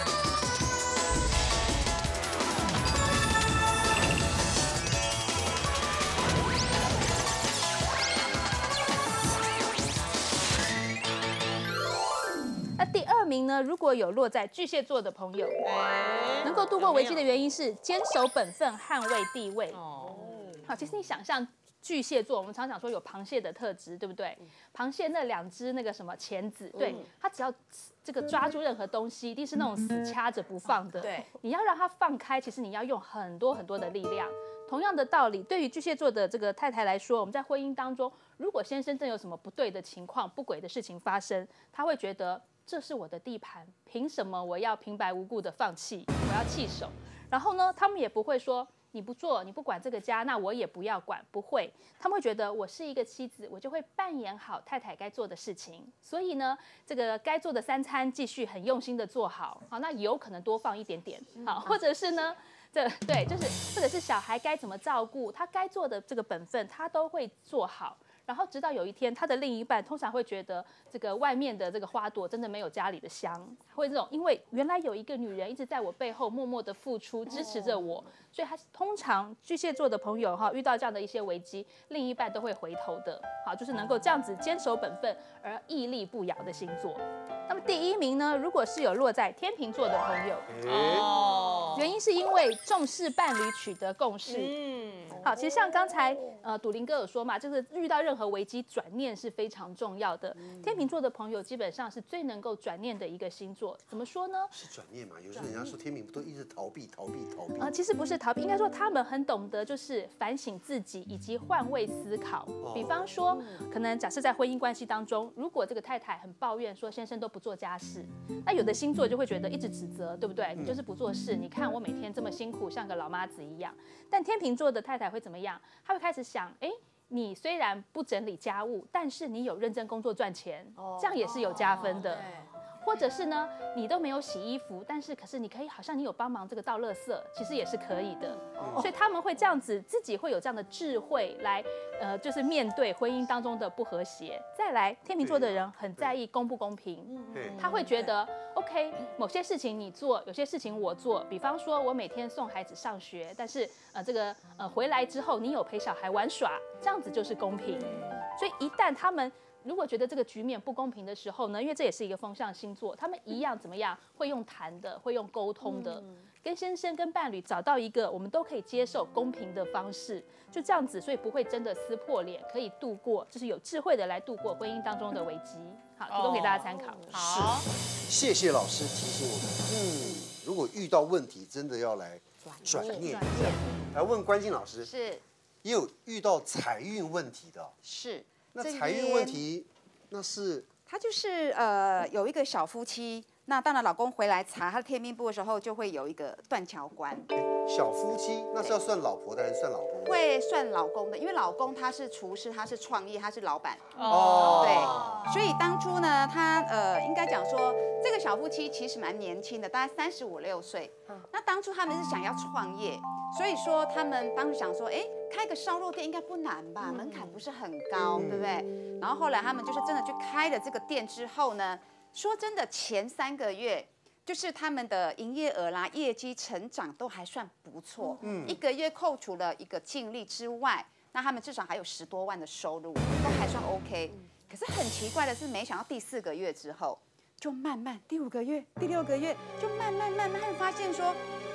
那第2名呢？如果有落在巨蟹座的朋友，能够度过危机的原因是坚守本分、捍卫地位。好，其实你想象巨蟹座，我们常讲说有螃蟹的特质，对不对？螃蟹那2只那个什么钳子，对，它只要这个抓住任何东西，一定是那种死掐着不放的。对，你要让它放开，其实你要用很多很多的力量。同样的道理，对于巨蟹座的这个太太来说，我们在婚姻当中，如果先生真有什么不对的情况、不轨的事情发生，他会觉得这是我的地盘，凭什么我要平白无故的放弃？我要弃守。然后呢，他们也不会说你不做，你不管这个家，那我也不要管，不会。他们会觉得我是一个妻子，我就会扮演好太太该做的事情。所以呢，这个该做的3餐继续很用心的做好。好，那油可能多放一点点，好，或者是呢，对，就是或者是小孩该怎么照顾，他该做的这个本分，他都会做好。然后直到有一天，他的另一半通常会觉得这个外面的这个花朵真的没有家里的香，会这种，因为原来有一个女人一直在我背后默默的付出，支持着我，所以他通常巨蟹座的朋友遇到这样的一些危机，另一半都会回头的，好，就是能够这样子坚守本分而屹立不摇的星座。那么第1名呢，如果是有落在天秤座的朋友，原因是因为重视伴侣取得共识。好，其实像刚才笃霖哥有说嘛，就是遇到任何危机，转念是非常重要的。天秤座的朋友基本上是最能够转念的一个星座。怎么说呢？
是转念嘛？有时候人家说天秤不都一直逃避？
其实不是逃避，应该说他们很懂得就是反省自己以及换位思考。比方说，可能假设在婚姻关系当中，如果这个太太很抱怨说先生都不做家事，那有的星座就会觉得一直指责，对不对？你就是不做事，你看我每天这么辛苦，像个老妈子一样。但天秤座的太太会怎么样？她会开始想，你虽然不整理家务，但是你有认真工作赚钱，这样也是有加分的。或者是呢，你都没有洗衣服，但是可是你可以好像你有帮忙这个倒垃圾，其实也是可以的。所以他们会这样子，自己会有这样的智慧来，就是面对婚姻当中的不和谐。再来，天秤座的人很在意公不公平，他会觉得 OK， 某些事情你做，有些事情我做。比方说，我每天送孩子上学，但是回来之后你有陪小孩玩耍，这样子就是公平。所以一旦他们如果觉得这个局面不公平的时候呢，因为这也是一个风象星座，他们一样怎么样会用谈的，会用沟通的，跟先生跟伴侣找到一个我们都可以接受公平的方式，就这样子，所以不会真的撕破脸，可以度过，就是有智慧的来度过婚姻当中的危机。好，提供给大家参考。
好，
谢谢老师提醒我们。如果遇到问题，真的要来转念一下。来问关静老师，
是
也有遇到财运问题的，
是。
那财运问题，那是
他就是有一个小夫妻，那当然老公回来查他的天命簿的时候，就会有一个断桥关。
小夫妻那是要算老婆的还是算老公？
会算老公的，因为老公他是厨师，他是创业，他是老板。对，所以当初呢，他应该讲说，这个小夫妻其实蛮年轻的，大概35、6岁。那当初他们是想要创业，所以说他们当时想说，开个烧肉店应该不难吧，门槛不是很高，对不对？然后后来他们就是真的去开了这个店之后呢，说真的，前3个月就是他们的营业额啦、业绩成长都还算不错。1个月扣除了一个净利之外，那他们至少还有10多万的收入，都还算 OK。可是很奇怪的是，没想到第4个月之后，就慢慢第5个月、第6个月，就慢慢发现说，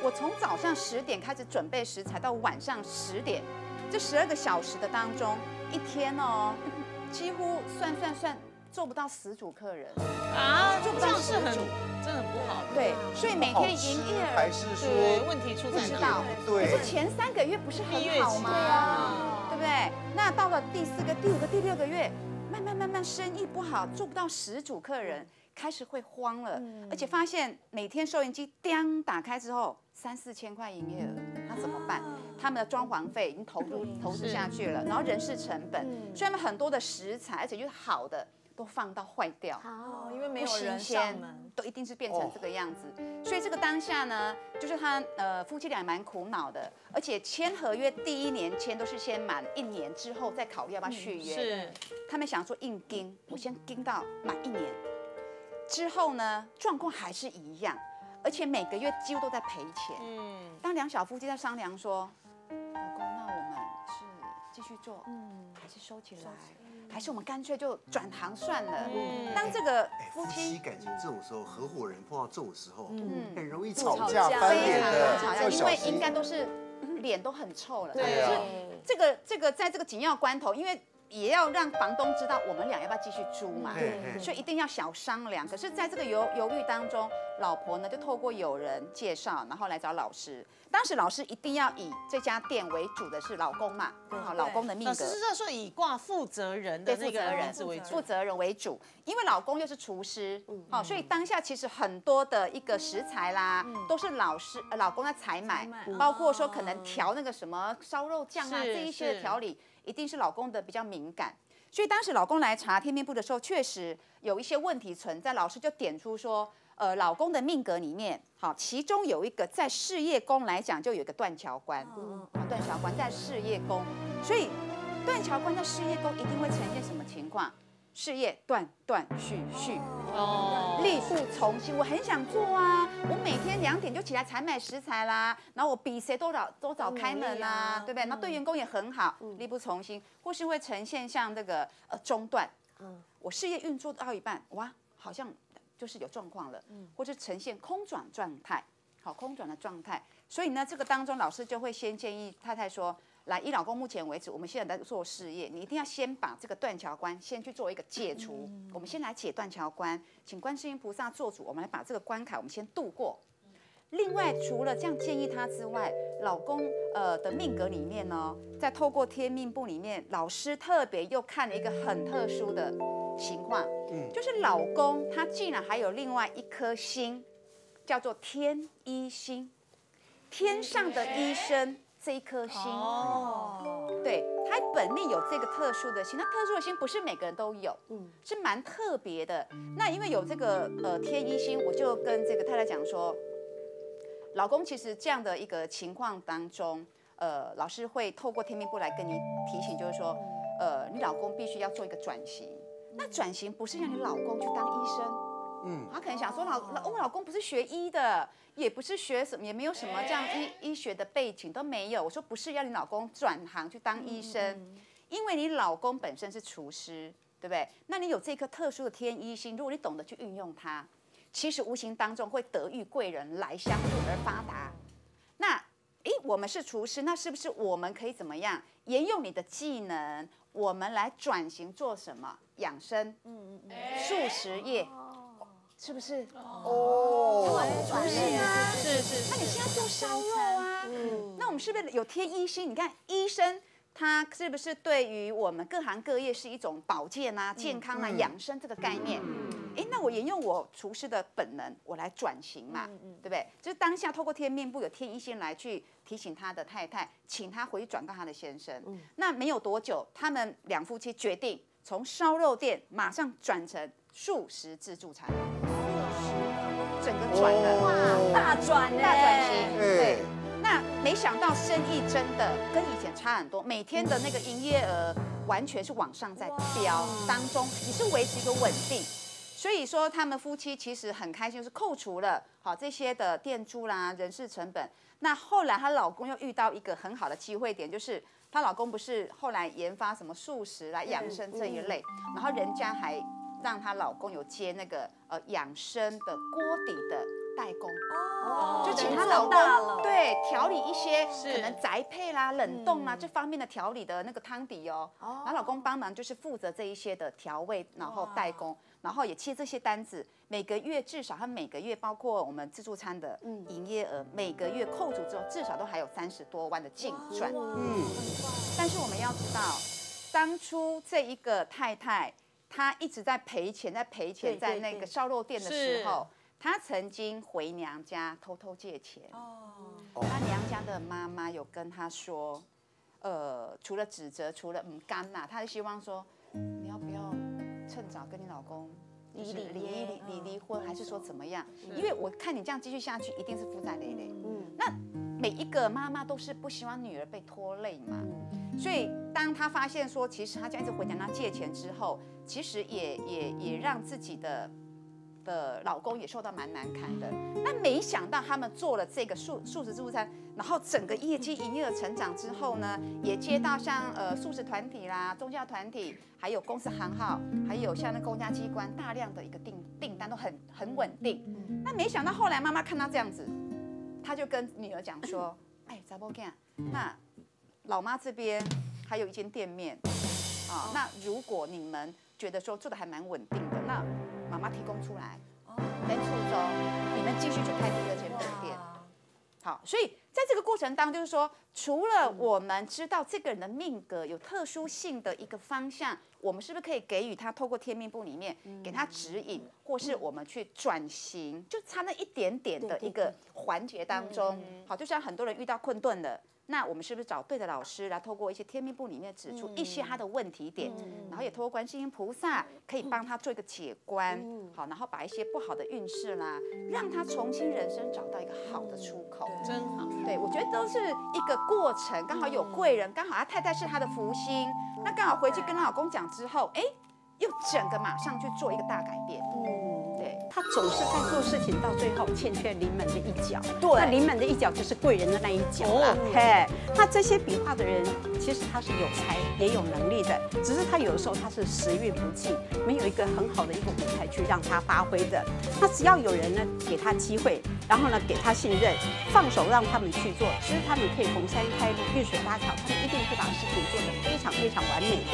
我从早上10点开始准备食材，到晚上10点，这12个小时的当中，一天哦，几乎算做不到10组客人
啊，做不到10组，真的很不好。
对，所以每天营业
还是说
问题出在
不知道，
对，
可是前3个月不是很好吗？对啊，对不对？那到了第4个、第5个、第6个月，慢慢生意不好，做不到10组客人，开始会慌了，而且发现每天收银机叮打开之后，3、4千块营业额，那怎么办？他们的装潢费已经投资下去了，然后人事成本，所以他们很多的食材，而且就是好的。都放到坏掉，
因为没有人上门，
都一定是变成这个样子。所以这个当下呢，就是他夫妻俩蛮苦恼的，而且签合约第1年签都是先满1年之后再考虑要不要续约。
是，
他们想说硬盯，我先盯到满1年之后呢，状况还是一样，而且每个月几乎都在赔钱。当2小夫妻在商量说，老公，那我们是继续做，还是收起来？还是我们干脆就转行算了。当这个夫妻
感情这种时候，合伙人碰到这种时候，很容易吵架翻脸的，
吵架，因为应该都是脸都很臭了。
对啊，
这个在这个紧要关头，因为也要让房东知道我们俩要不要继续租嘛，所以一定要小商量。可是，在这个犹豫当中，老婆呢就透过友人介绍，然后来找老师。当时老师一定要以这家店为主的是老公嘛，好，老公的命格。
老师是说以挂负责人的那个名字为主，
负责人为主，因为老公又是厨师，好，所以当下其实很多的一个食材啦，都是老公在采买，包括说可能调那个什么烧肉酱啊这一些的调理，一定是老公的比较敏感。所以当时老公来查天命部的时候，确实有一些问题存在，老师就点出说。老公的命格里面，好，其中有一个在事业宫来讲，就有一个断桥官，断桥官在事业宫，所以断桥官在事业宫一定会呈现什么情况？事业断续，力不从心。我很想做啊，我每天2点就起来采买食材啦，然后我比谁都早开门啊，对不对？那对员工也很好，力不从心，或是会呈现像这个中断，我事业运作到一半，哇，好像。就是有状况了，或是呈现空转状态，好，空转的状态。所以呢，这个当中老师就会先建议太太说，来，以老公目前为止，我们现在在做事业，你一定要先把这个断桥关先去做一个解除。我们先来解断桥关，请观世音菩萨做主，我们来把这个关卡我们先度过。另外，除了这样建议他之外，老公的命格里面呢，在透过天命簿里面，老师特别又看了一个很特殊的情况，就是老公他竟然还有另外一颗星，叫做天医星，天上的医生这一颗星，对，他本命有这个特殊的星，那特殊的星不是每个人都有，是蛮特别的。那因为有这个天医星，我就跟这个太太讲说。老公其实这样的一个情况当中，老师会透过天命簿来跟你提醒，就是说，你老公必须要做一个转型。那转型不是让你老公去当医生，他可能想说，我老公不是学医的，也不是学什么，也没有什么这样医学的背景都没有。我说不是要你老公转行去当医生，因为你老公本身是厨师，对不对？那你有这颗特殊的天医星，如果你懂得去运用它。其实无形当中会得遇贵人来相助而发达。那，我们是厨师，那是不是我们可以怎么样沿用你的技能，我们来转型做什么养生？素食业，是不是？厨师啊，是。那你现在做烧肉啊？那我们是不是有天医星？你看医生。它是不是对于我们各行各业是一种保健啊、健康啊、养生这个概念？那我沿用我厨师的本能，我来转型嘛，对不对？就是当下透过天命簿有天医星来去提醒他的太太，请他回去转告他的先生。那没有多久，他们2夫妻决定从烧肉店马上转成素食自助餐，整个转了，
哇，大转
型，对。那没想到生意真的跟以前差很多，每天的那个营业额完全是往上在飙，当中也是维持一个稳定。所以说他们夫妻其实很开心，就是扣除了好这些的店租啦、人事成本。那后来她老公又遇到一个很好的机会点，就是她老公不是后来研发什么素食来养生这一类，然后人家还让她老公有接那个养生的锅底的代工。
哦，
就请她老公对调理一些可能宅配啦、冷冻啦这方面的调理的那个汤底哦，然后老公帮忙就是负责这一些的调味，然后代工，然后也切这些单子，每个月至少他每个月包括我们自助餐的营业额，每个月扣除之后至少都还有30多万的净赚。但是我们要知道，当初这一个太太她一直在赔钱，在那个烧肉店的时候。她曾经回娘家偷偷借钱，她娘家的妈妈有跟她说，除了指责，除了干呐，她就希望说，你要不要趁早跟你老公离婚，还是说怎么样？因为我看你这样继续下去，一定是负债累累。那每一个妈妈都是不希望女儿被拖累嘛，所以当她发现说，其实她这样一直回娘家借钱之后，其实也让自己的老公也受到蛮难堪的。那没想到他们做了这个素食自助餐，然后整个业绩营业额成长之后呢，也接到像素食团体啦、宗教团体，还有公司行号，还有像那公家机关大量的一个订单都很稳定。那没想到后来妈妈看到这样子，她就跟女儿讲说：“哎，查某囝，那老妈这边还有一间店面啊，那如果你们觉得说做的还蛮稳定的，那妈妈提供出来，能出走，你们继续去开第2间分店。好，所以在这个过程当中，就是说，除了我们知道这个人的命格有特殊性的一个方向，我们是不是可以给予他透过天命簿里面给他指引，或是我们去转型，就差那一点点的一个环节当中。好，就像很多人遇到困顿了。那我们是不是找对的老师来，透过一些天命簿里面指出一些他的问题点，然后也透过观世音菩萨可以帮他做一个解关，好，然后把一些不好的运势啦，让他重新人生找到一个好的出口，
真好。
对，我觉得都是一个过程，刚好有贵人，刚好他太太是他的福星，那刚好回去跟他老公讲之后，哎，又整个马上去做一个大改变。对，
他总是在做事情，到最后欠缺临门的一脚。
对，
那临门的一脚就是贵人的那一脚啦。嘿，那这些笔画的人，其实他是有才也有能力的，只是他有的时候他是时运不济，没有一个很好的一个舞台去让他发挥的。那只要有人呢给他机会，然后呢给他信任，放手让他们去做，其实他们可以逢山开路，遇水搭桥，他们一定会把事情做得非常非常完美。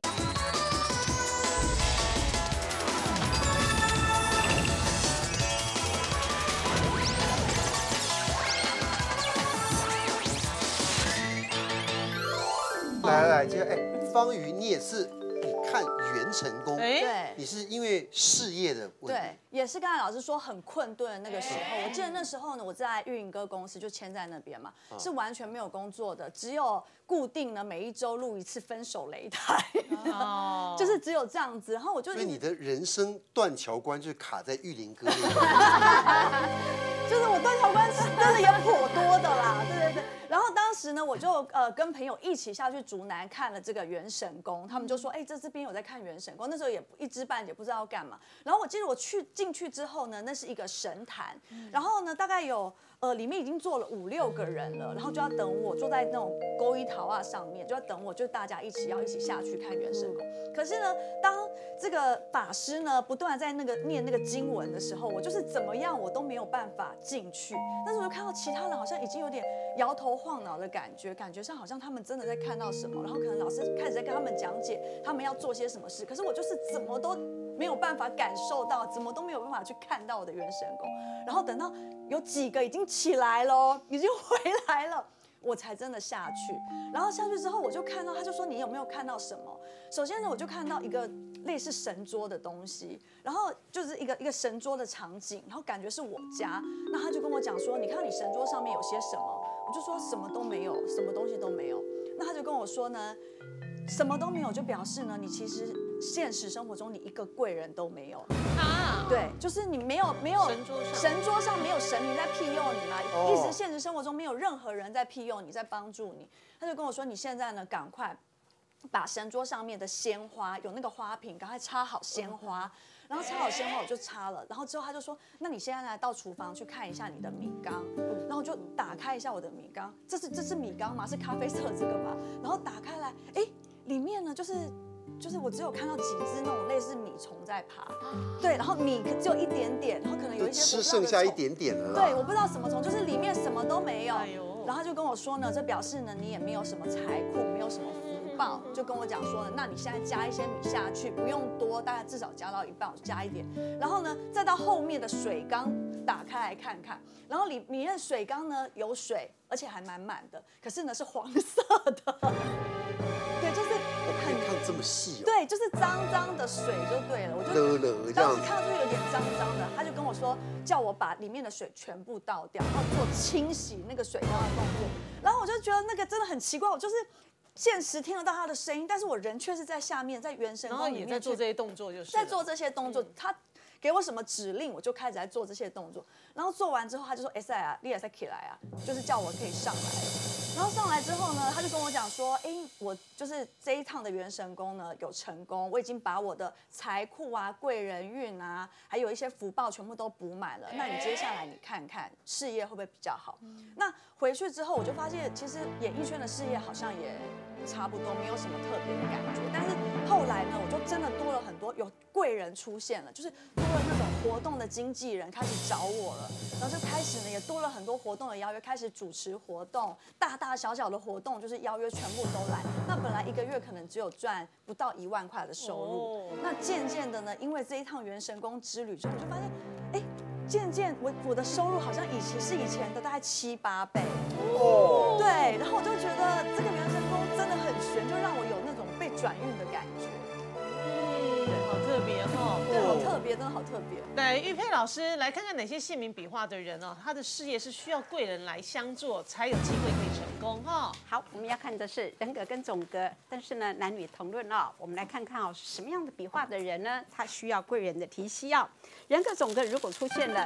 来，就方瑜，你也是，你看元成功，
对，
你是因为事业的问题，
对，也是刚才老师说很困顿的那个时候，我记得那时候呢，我在运营哥公司就签在那边嘛，是完全没有工作的，只有固定的每一周录一次分手擂台，就是只有这样子，然后我就
所以你的人生断桥关就卡在玉林哥那边，
就是我断桥关真的也颇多的啦，对。然后当时呢，我就跟朋友一起下去竹南看了这个元神宫，他们就说，这边有在看元神宫，那时候也一知半解，不知道要干嘛。然后我记得我进去之后呢，那是一个神坛，然后呢大概有里面已经坐了5、6个人了，然后就要等我坐在那种勾一桃啊上面，就要等我，就大家一起下去看元神宫。可是呢，当这个法师呢不断在念那个经文的时候，我就是怎么样我都没有办法进去。但是我就看到其他人好像已经有点摇头晃脑的感觉上好像他们真的在看到什么，然后可能老师开始在跟他们讲解他们要做些什么事，可是我就是怎么都没有办法感受到，怎么都没有办法去看到我的元神宫。然后等到有几个已经起来了，已经回来了，我才真的下去。然后下去之后，我就看到，他就说你有没有看到什么？首先呢，我就看到一个类似神桌的东西，然后就是一个神桌的场景，然后感觉是我家。那他就跟我讲说，你看你神桌上面有些什么？我就说什么都没有，什么东西都没有。那他就跟我说呢，什么都没有就表示呢，你其实现实生活中你一个贵人都没有啊。对，就是你没有神桌上没有神明在庇佑你嘛，一直现实生活中没有任何人在庇佑你，在帮助你。他就跟我说，你现在呢，赶快把神桌上面的鲜花有那个花瓶，赶快插好鲜花。然后插好鲜花我就插了，然后之后他就说，那你现在来到厨房去看一下你的米缸，然后我就打开一下我的米缸，这是米缸吗？是咖啡色这个吗？然后打开来，里面呢就是就是我只有看到几只那种类似米虫在爬，对，然后米只有一点点，然后可能有一些
吃剩下一点点了啦。
对，我不知道什么虫，就是里面什么都没有。然后他就跟我说呢，这表示呢你也没有什么财库，没有什么福报，就跟我讲说呢，那你现在加一些米下去，不用多，大概至少加到一半，我就加一点。然后呢，再到后面的水缸打开来看看，然后里面的水缸呢有水，而且还满满的，可是呢是黄色的。对，就是
很看这么细哦。
对，就是脏脏的水就对了，我就当时看到就有点脏脏的，他就跟我说叫我把里面的水全部倒掉，然后做清洗那个水缸的动作。然后我就觉得那个真的很奇怪，我就是现实听得到他的声音，但是我人却是在下面，在原神宫里面
在做这些动作，就是
在做这些动作。他给我什么指令，我就开始在做这些动作。然后做完之后，他就说：“哎塞啊，你也塞起来啊，就是叫我可以上来了。”然后上来之后呢，他就跟我讲说：“哎，我就是这一趟的元神宫呢有成功，我已经把我的财库啊、贵人运啊，还有一些福报全部都补满了。那你接下来你看看事业会不会比较好？”那回去之后我就发现，其实演艺圈的事业好像也差不多，没有什么特别的感觉。但是后来呢，我就真的多了很多有贵人出现了，就是多了那种活动的经纪人开始找我了，然后就开始呢也多了很多活动的邀约，开始主持活动，大大小小的活动就是邀约全部都来。那本来一个月可能只有赚不到1万块的收入，那渐渐的呢，因为这一趟元神宫之旅之后，我就发现，哎，渐渐我的收入好像是以前的大概7、8倍。哦，对，然后我就觉得这个元神宫真的很玄，就让我有那种被转运的感觉。
好特别哈，
对，好特别，真的好特别。
来，玉佩老师来看看哪些姓名笔画的人哦，他的事业是需要贵人来相助才有机会可以成功哈。
好，我们要看的是人格跟总格，但是呢男女同论哦。我们来看看哦，什么样的笔画的人呢，他需要贵人的提携哦。人格总格如果出现了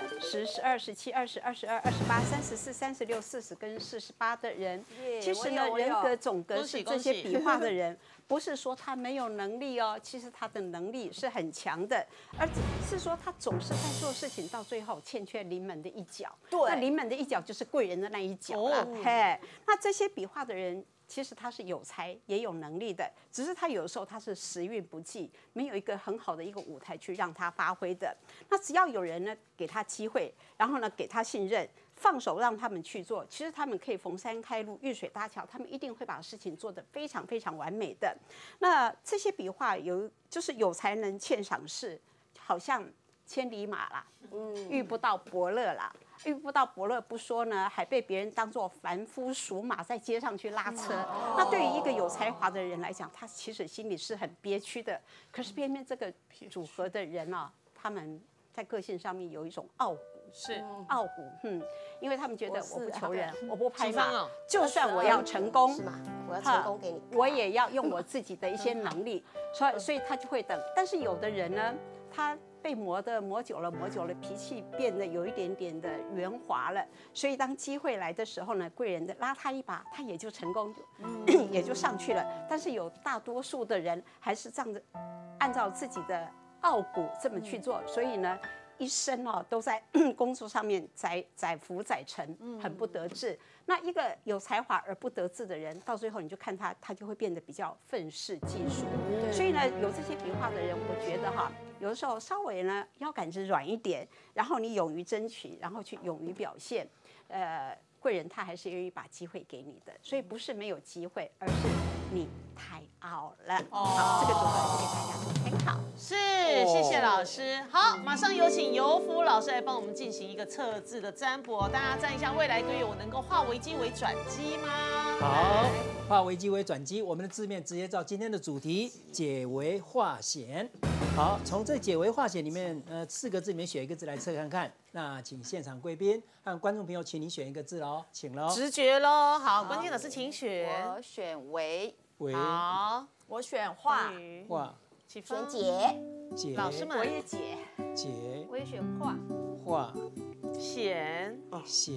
10、12、17、20、22、28、34、36、40跟48的人，其实呢人格总格是这些笔画的人。不是说他没有能力哦，其实他的能力是很强的，而是说他总是在做事情，到最后欠缺临门的一脚。对，那临门的一脚就是贵人的那一脚了。嘿，那这些笔画的人，其实他是有才也有能力的，只是他有的时候他是时运不济，没有一个很好的一个舞台去让他发挥的。那只要有人呢给他机会，然后呢给他信任。放手让他们去做，其实他们可以逢山开路、遇水搭桥，他们一定会把事情做得非常非常完美的。那这些笔画就是有才能欠赏识，好像千里马啦，遇不到伯乐啦。遇不到伯乐不说呢，还被别人当作凡夫俗马在街上去拉车。那对于一个有才华的人来讲，他其实心里是很憋屈的。可是偏偏这个组合的人啊，他们在个性上面有一种傲骨。
是
傲骨，因为他们觉得我不求人，我不拍马，就算我要成功，
是吗？我要成功给你，
我也要用我自己的一些能力，所以他就会等。但是有的人呢，他被磨久了，脾气变得有一点点的圆滑了，所以当机会来的时候呢，贵人的拉他一把，他也就成功，也就上去了。但是有大多数的人还是按照自己的傲骨这么去做，所以呢。一生哦都在工作上面载浮载沉，很不得志。那一个有才华而不得志的人，到最后你就看他就会变得比较愤世嫉俗。所以呢，有这些笔画的人，我觉得哈，有的时候稍微呢腰杆子软一点，然后你勇于争取，然后去勇于表现，贵人他还是愿意把机会给你的。所以不是没有机会，而是你太傲了。好，这个组合给大家做参考。
是，谢谢老师。好，马上有请尤福老师来帮我们进行一个测字的占卜。大家占一下未来一个月，我能够化危机为转机吗？
好，化危机为转机，我们的字面直接照今天的主题，解危化险。好，从这解危化险里面，4个字里面选一个字来测看看。那请现场贵宾和观众朋友，请你选一个字喽，请喽。
直觉喽，好，关键老师请选。
我选为。
好，
我选化。
化。
选解。
解。
老师们。
我也解。
解。
我也选化。
化。
险。
险。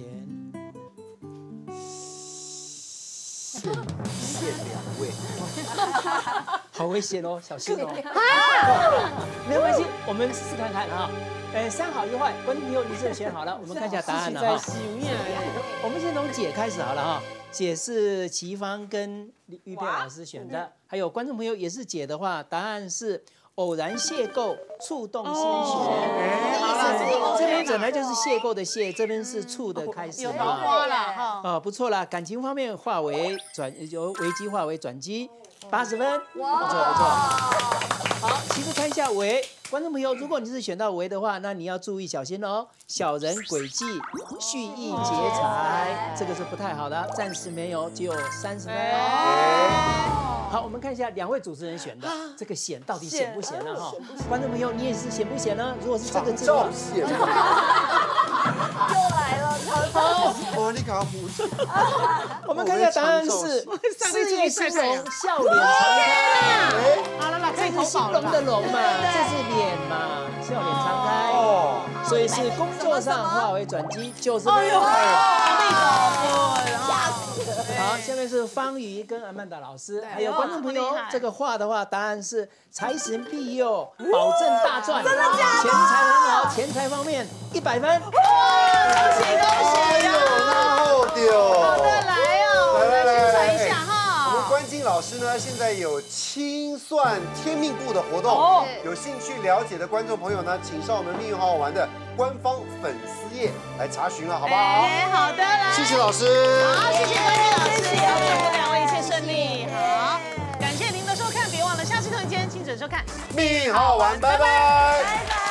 限2位，
好危险哦，小心哦。没有关系，我们试看看啊。3好1坏，观众朋友你是选好了，我们看一下答案了哈。我们先从解开始好了哈。 解是齐芳跟玉佩老师选的，还有观众朋友也是解的话，答案是偶然邂逅，触动心弦。好了，这边本来就是邂逅的邂，这边是触的开始。
有桃花了哈。
哦，不错啦，感情方面化为由危机化为转机，80分，不错不错。好，其实看一下为。观众朋友，如果你是选到为的话，那你要注意小心哦，小人诡计，蓄意劫财，这个是不太好的，暂时没有，只有30分。好，我们看一下2位主持人选的这个显到底显不显呢？哈，观众朋友，你也是显不显呢？如果是这个字的话，
显。
又来了，
好，哇，你搞糊涂。
我们看一下答案是事业兴隆，笑脸常开。
好了啦，
这是兴隆的隆嘛，这是脸嘛，笑脸常开。哦，所以是工作上化为转机，90分。好，下面是方瑜跟阿曼达老师，还有观众朋友，这个画的话，答案是财神庇佑，保证大赚，真的假的？钱财很好，钱财方面100分。
恭喜呀！
好丢。
好的，来哦，我们宣传一下哈。
我们关金老师呢，现在有清算天命簿的活动，有兴趣了解的观众朋友呢，请上我们命运好好玩的官方粉丝页来查询了，好不好？
好的，来，
谢谢老师。
好，谢谢关金老师，祝2位一切顺利。好，感谢您的收看，别忘了下次同一天精准收看
命运好好玩，拜拜。